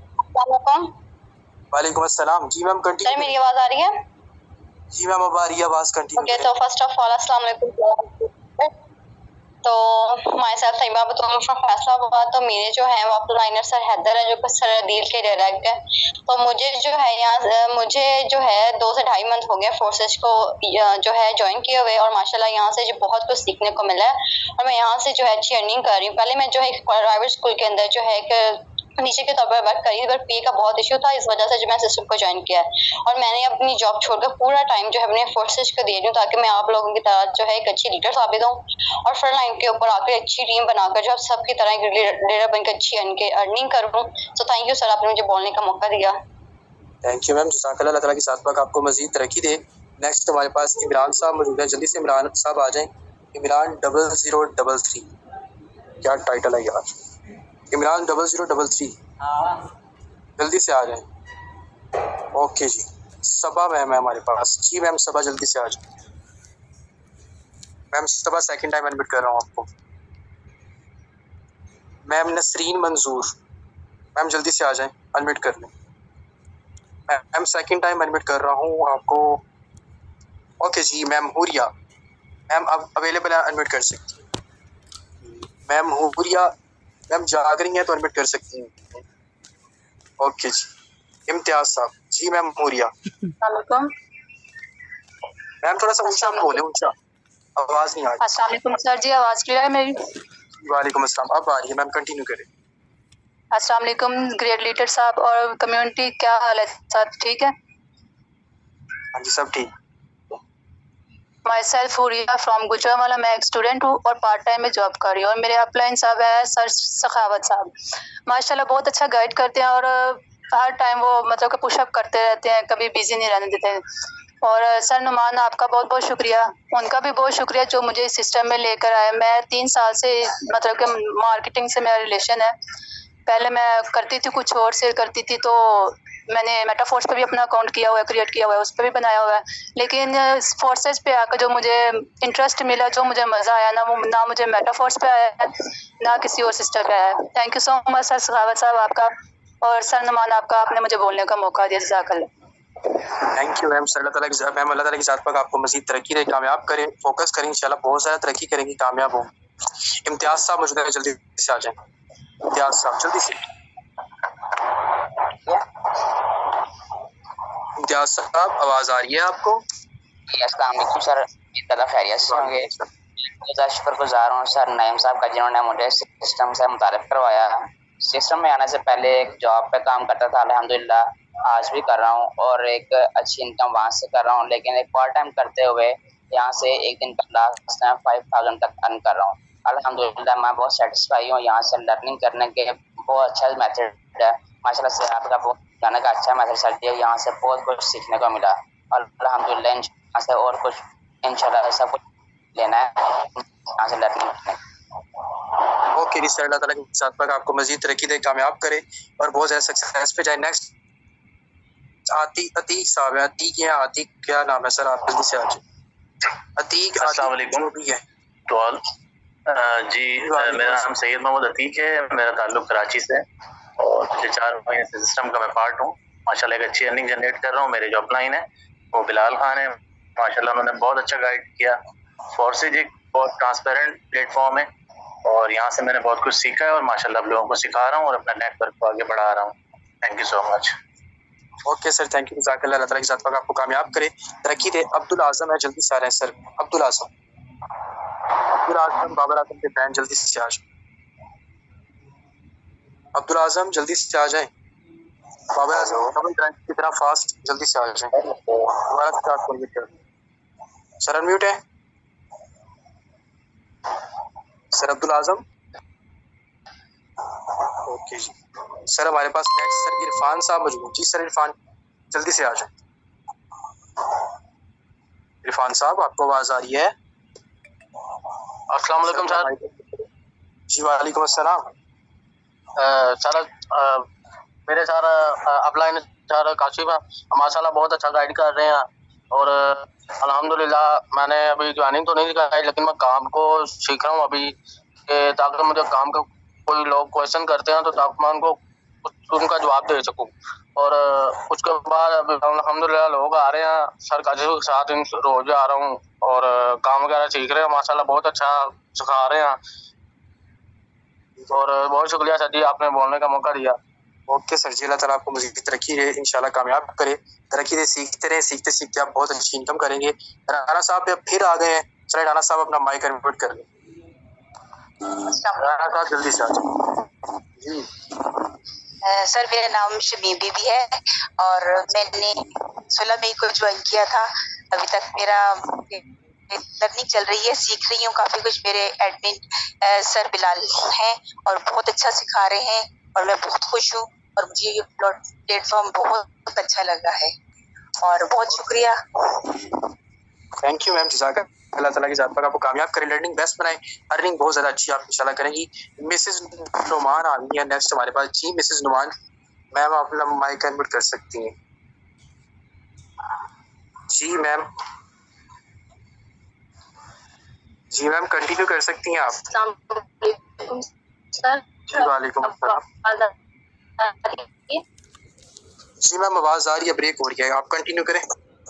वालेकुम अस्सलाम। जी मैम कंटिन्यू। सर मेरी आवाज़ आ रही है? जी मैम अब आ रही है आवाज़, कंटिन्यू ओके। तो फर्स्ट ऑफ ऑल अस्सलाम वालेकुम। तो myself Tayyaba Batool from Faisalabad. तो मेरे जो है वो अपलाइनर सर हैदर है जो सर डील के डायरेक्ट है। तो मुझे जो है यहाँ मुझे जो है दो से ढाई मंथ हो गया फोर्सेज को जो है ज्वाइन किए हुए और माशाल्लाह यहाँ से जो बहुत कुछ सीखने को मिला है और मैं यहाँ से जो है अच्छी अर्निंग कर रही हूँ। पहले मैं जो है प्राइवेट स्कूल के अंदर जो है एक नीचे के तौर पर वर्क करी, बट पे का बहुत इशू था, इस वजह से जो मैं सिस्टम को ज्वाइन किया है और मैंने अपनी जॉब छोड़कर पूरा टाइम जो है अपने फोर्सेज को दे रही हूँ ताकि मैं आप लोगों की तरह जो है एक अच्छी लीडर साबित हूँ और फ्रंट लाइन के ऊपर आकर अच्छी टीम बनाकर जो अब सबकी तरह एक लीडर बनकर अच्छी अर्निंग करूँ। तो थैंक यू सर, आपने मुझे बोलने का मौका दिया। थैंक यू मैम, जज़ाकल्लाह। अल्लाह ताला की ज़ात पाक आपको मज़ीद तरक्की दे। नेक्स्ट हमारे पास इमरान साहब मौजूद है, जल्दी से इमरान साहब आ जाएं। Imran double zero double three, क्या टाइटल है यार, Imran double zero double three, जल्दी से आ जाएं। ओके जी, सबा मैम है हमारे पास। जी मैम सबा जल्दी से आ जाए। Ma'am Saba second time admit कर रहा हूँ आपको। मैम नसरीन मंजूर, मैम जल्दी से आ जाएं, एडमिट कर लें। मैम सेकंड टाइम एडमिट कर रहा हूँ आपको। ओके जी मैम हुरिया, मैम अब अवेलेबल है, एडमिट कर सकती हैं। मैम हुरिया, मैम जाग रही हैं तो एडमिट कर सकती हैं। ओके जी इम्तियाज साहब। जी मैम हुरिया। मैम थोड़ा सा ऊंचा बोले, ऊंचा आवाज़ नहीं आ रही। अस्सलाम वालेकुम सर। जी आवाज़ क्लियर है मेरी? वालेकुम अस्सलाम, अब आ रही है मैम, कंटिन्यू करें। अस्सलाम वालेकुम ग्रेड लीडर साहब और कम्युनिटी, क्या हाल है साहब? ठीक है? हाँ जी सब ठीक। Myself Huriya from Gujranwala, मैं एक स्टूडेंट हूँ और पार्ट टाइम में जॉब कर रही हूँ। और मेरे अपलाइन साहब है सर सखावत साहब, माशाल्लाह बहुत अच्छा गाइड करते हैं और हर टाइम वो मतलब कि पुशअप करते रहते हैं, कभी बिजी नहीं रहने देते हैं। और सर नुमान, आपका बहुत बहुत शुक्रिया, उनका भी बहुत शुक्रिया जो मुझे इस सिस्टम में लेकर आए। मैं तीन साल से मतलब कि मार्केटिंग से मेरा रिलेशन है। पहले मैं करती थी कुछ और से करती थी, तो मैंने मेटाफोर्स पे भी अपना अकाउंट किया हुआ है, क्रिएट किया हुआ है, उस पर भी बनाया हुआ है। लेकिन फोर्सेस पे आकर जो मुझे इंटरेस्ट मिला, जो मुझे मज़ा आया ना, वो ना मुझे मेटाफोर्स पे आया है ना किसी और सिस्टम पे आया है। Thank you so much sir Sakhawat साहब आपका, और सर नुमान आपका, आपने मुझे बोलने का मौका दिया, जज़ाकल्लाह। Thank you ma'am. Sir Allah ताला की मैम अल्लाह ताला की ज़ात पाक आपको मज़ीद तरक्की दे, कामयाब करें, फोकस करें, इंशाल्लाह बहुत ज़्यादा तरक्की करेंगी, कामयाब हों। इम्तियाज़ साहब मुझे जल्दी से आ जाएं, इम्तियाज़ साहब जल्दी से। इम्तियाज़ साहब आवाज़ आ रही है आपको? अस्सलाम वालेकुम सर, इंशाल्लाह खैरियत से होंगे। मैं शुक्रगुजार हूँ सर नईम साहब का, जिन्होंने मुझे सिस्टम से मुतारिफ करवाया। सिस्टम में आने से पहले एक जॉब पे काम करता था, अल्हम्दुलिल्लाह आज भी कर रहा हूँ और एक अच्छी इनकम वहाँ से कर रहा हूँ। लेकिन एक पार्ट टाइम करते हुए यहाँ से एक दिन का लास्ट टाइम फाइव थाउजेंड तक अर्न कर रहा हूँ। अल्हम्दुलिल्लाह मैं बहुत सेटिस्फाई हूँ। यहाँ से लर्निंग करने के बहुत अच्छा मेथड है माशाल्लाह से, आपका बहुत जाने का अच्छा मेथड सर है। यहाँ से बहुत कुछ सीखने को मिला और अल्हम्दुलिल्लाह यहाँ से और कुछ इंशाल्लाह सब कुछ लेना है यहाँ से लर्निंग करने। ओके जी सर, अल्लाह ताला के साथ पाक आपको मजीद तरक्की दे, कामयाब करे और बहुत ज़्यादा सक्सेस पे जाए। नेक्स्ट आतिक अतीक साहब है, अतीक या आतिक क्या नाम है सर, आप जल्दी से आ जाए। अतीक अस्सलाम वालेकुम भी है तो ऑल जी, मेरा नाम सैयद मोहम्मद अतीक है, मेरा ताल्लुक कराची से और पिछले चार महीने से सिस्टम का मैं पार्ट हूँ। माशाल्लाह एक अच्छी अर्निंग जनरेट कर रहा हूँ। मेरे जो अपलाइन है वो बिलाल खान है, माशाल्लाह उन्होंने बहुत अच्छा गाइड किया। फोर्सेज एक बहुत ट्रांसपेरेंट प्लेटफॉर्म है और यहाँ से मैंने बहुत कुछ सीखा है और माशाल्लाह आप लोगों को सिखा रहा हूँ और अपना नेटवर्क को आगे बढ़ा रहा हूँ। Thank you so much. Okay sir, thank you, जज़ाकल्लाह, अल्लाह ताला की ज़ात पाक आपको कामयाब करे, तरक्की दे। अब्दुल आज़म है, जल्दी से आ रहे हैं सर। अब्दुल आज़म अब्दुल आज़म बाबर आज़म के फैन, जल्दी से आ जाए। अब्दुल आज़म जल्दी से आ जाए। बाबर आज़म डबल ड्राइव की तरह फास्ट जल्दी से आ जाए। दोबारा स्टार्ट करिए सर, अनम्यूट है सर अब्दुल आज़म। ओके जी सर, हमारे पास नेक्स्ट सर इरफान साहब मौजूद। जी सर इरफान जल्दी से आ जाए। इरफान साहब आपको आवाज़ आ रही है? अस्सलाम वालेकुम सर। जी वालेकुम अस्सलाम सर, मेरे सर अपलाइन सर काशिफ माशाल्लाह बहुत अच्छा गाइड कर रहे हैं और अल्हम्दुलिल्लाह मैंने अभी ज्वाइनिंग तो नहीं की लेकिन मैं काम को सीख रहा हूँ अभी, ताकि मुझे काम का कोई लोग क्वेश्चन करते हैं तो ताकि मैं उनको उनका जवाब दे सकूँ। और उसके बाद अभी अल्हम्दुलिल्लाह लोग आ रहे हैं सर काशिफ के साथ, इन रोज आ रहा हूँ और काम वगैरह सीख रहे हैं, माशाल्लाह बहुत अच्छा सिखा रहे हैं और बहुत शुक्रिया सर जी, आपने बोलने का मौका दिया। ओके सर जी, अल्लाह ताला आपको मज़ीद तरक्की दे, इंशाल्लाह कामयाब करे, तरक्की दे, सीखते रहे, सीखते सीखते आप बहुत अच्छी इनकम करेंगे। राना साहब अब फिर आ गए हैं, चलिए राना साहब अपना माइक अनम्यूट कर लें। राना साहब जल्दी से आ जाए। जी सर मेरा नाम शमीम बीबी है और मैंने सोलह मई को ज्वाइन किया था। अभी तक मेरा लर्निंग चल रही है, सीख रही हूँ काफ़ी कुछ। मेरे एडमिन सर बिलाल हैं और बहुत अच्छा सिखा रहे हैं और मैं बहुत खुश हूँ और मुझे ये प्लेटफॉर्म बहुत अच्छा लगा है और बहुत शुक्रिया। थैंक यू मैम, जज़ाकल्लाह, अल्लाह ताला की ज़ात पाक आपको कामयाब करे, लर्निंग बेस्ट बनाए, अर्निंग बहुत ज़्यादा अच्छी आप इंशाल्लाह करेंगी। मिसेस नुमान आ गई है नेक्स्ट हमारे पास। जी मिसेस नुमान, मैम आप अपना माइक अनम्यूट कर सकती हैं। जी मैम, जी मैम कंटिन्यू कर सकती हैं आप। जी वालेकुम अस्सलाम। जी मैम आवाज़ आ रही है, ब्रेक हो रही है, आप कंटिन्यू करें।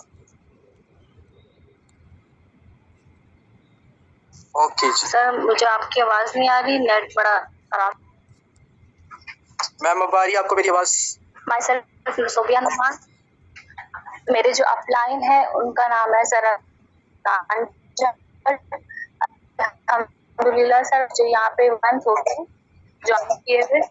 ओके जी सर मुझे आपकी आवाज़ नहीं आ रही, नेट बड़ा खराब। मैम अब आ रही है आपको मेरी आवाज़? माई सेल्फ सोबिया नुमान, मेरे जो अपलाइन है उनका नाम है सर अल्हम्दुलिल्लाह सर जो यहाँ पे मंथ हो गए ज्वाइन किए थे।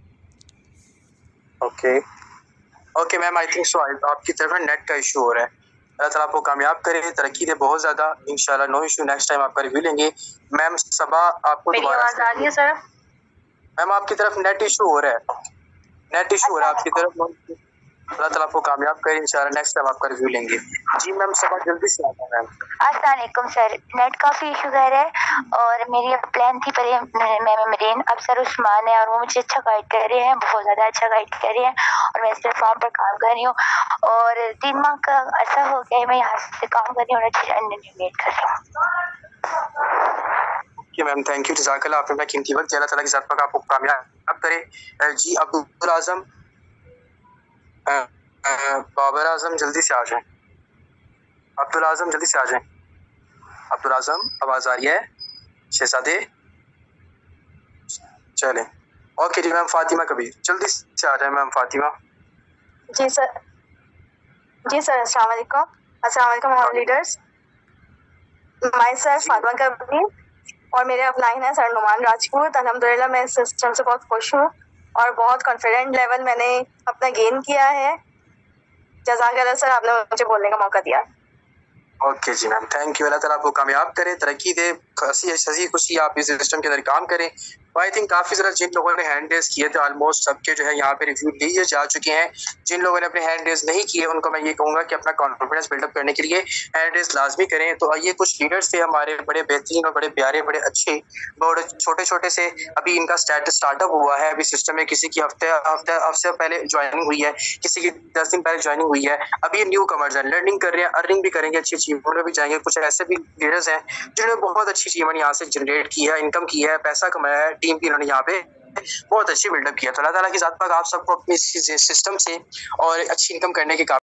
Okay okay ma'am, I think so आपकी तरफ नेट का इशू हो रहा है। अल्लाह ताला आपको कामयाब करे, तरक्की दे बहुत ज़्यादा इंशाल्लाह। नो इशू, नेक्स्ट टाइम आपका रिव्यू लेंगे। मैम सबा आपको मेरी आवाज़ आ रही है सर? मैम आपकी तरफ नेट इशू हो रहा है, नेट इशू हो रहा है आपकी तरफ। अल्लाह ताला आपको कामयाब करे इंशाल्लाह, नेक्स्ट टाइम आपका रिव्यू लेंगे। जी मैम सबा जल्दी से आता मैम। अस्सलाम वालेकुम सर, नेट काफ़ी इशू कर रहा है और मेरी प्लान थी पर मैम मरीन अफसर उस्मान है और वो मुझे अच्छा गाइड कर रहे हैं, बहुत ज़्यादा अच्छा गाइड कर रहे हैं और मैं इस प्लेटफॉर्म पर काम कर रही हूँ और तीन माह का अर्सा हो गया है मैं यहाँ से काम कर रही हूँ और अच्छी अर्निंग जनरेट कर रही हूँ। मैम थैंक यू, जज़ाकल्लाह, आपने अपना कीमती वक्त दिया। अल्लाह ताला की ज़ात पाक आपको कामयाब करे। जी अब्दुल आज़म बाबर आजम जल्दी से आ जाएं, अब्दुल आजम जल्दी से आ जाएं। अब्दुल आजम आवाज़ आ रही है शहजादे? चलें ओके जी मैम। फातिमा कबीर जल्दी से आ जाए मैम। फातिमा जी सर। जी सर अस्सलाम वालेकुम। अस्सलाम वालेकुम all leaders. Myself Fatima Kabir और मेरे अपलाइन है सर नुमान राजपूत। अल्हम्दुलिल्लाह मैं इस सिस्टम से बहुत खुश हूँ और बहुत कॉन्फिडेंट लेवल मैंने अपना गेन किया है। जज़ाकल्लाह सर, आपने मुझे बोलने का मौका दिया। ओके जी मैम थैंक यू। अल्लाह ताला आपको कामयाब करे, तरक्की दे, हंसी हंसी खुशी आप इस सिस्टम के अंदर काम करें। आई थिंक काफ़ी ज़रा जिन लोगों ने हैंड रेज किए थे ऑलमोस्ट सबके जो है यहाँ पे रिव्यू लिए जा चुके हैं। जिन लोगों ने अपने हैंड रेज नहीं किए उनको मैं ये कहूँगा कि अपना कॉन्फिडेंस बिल्डअप करने के लिए हैंड रेज लाजमी करें। तो ये कुछ लीडर्स थे हमारे, बड़े बेहतरीन और बड़े प्यारे, बड़े अच्छे, बड़े छोटे छोटे से। अभी इनका स्टार्ट स्टार्टअप हुआ है अभी सिस्टम में। किसी की हफ्ते हफ्ते हफ्ते पहले ज्वाइनिंग हुई है, किसी की दस दिन पहले ज्वाइनिंग हुई है। अभी न्यू कमर्स हैं, लर्निंग कर रहे हैं, अर्निंग भी करेंगे, अच्छी अचीवमेंट में भी जाएंगे। कुछ ऐसे भी लीडर्स हैं जिन्होंने बहुत अच्छी अचीवमेंट यहाँ से जनरेट की है, इनकम की है, पैसा कमाया है, टीम भी इन्होंने यहाँ पे बहुत अच्छी बिल्डअप किया। तो अल्लाह ताला की ज़ात पाक आप सबको अपनी सिस्टम से और अच्छी इनकम करने के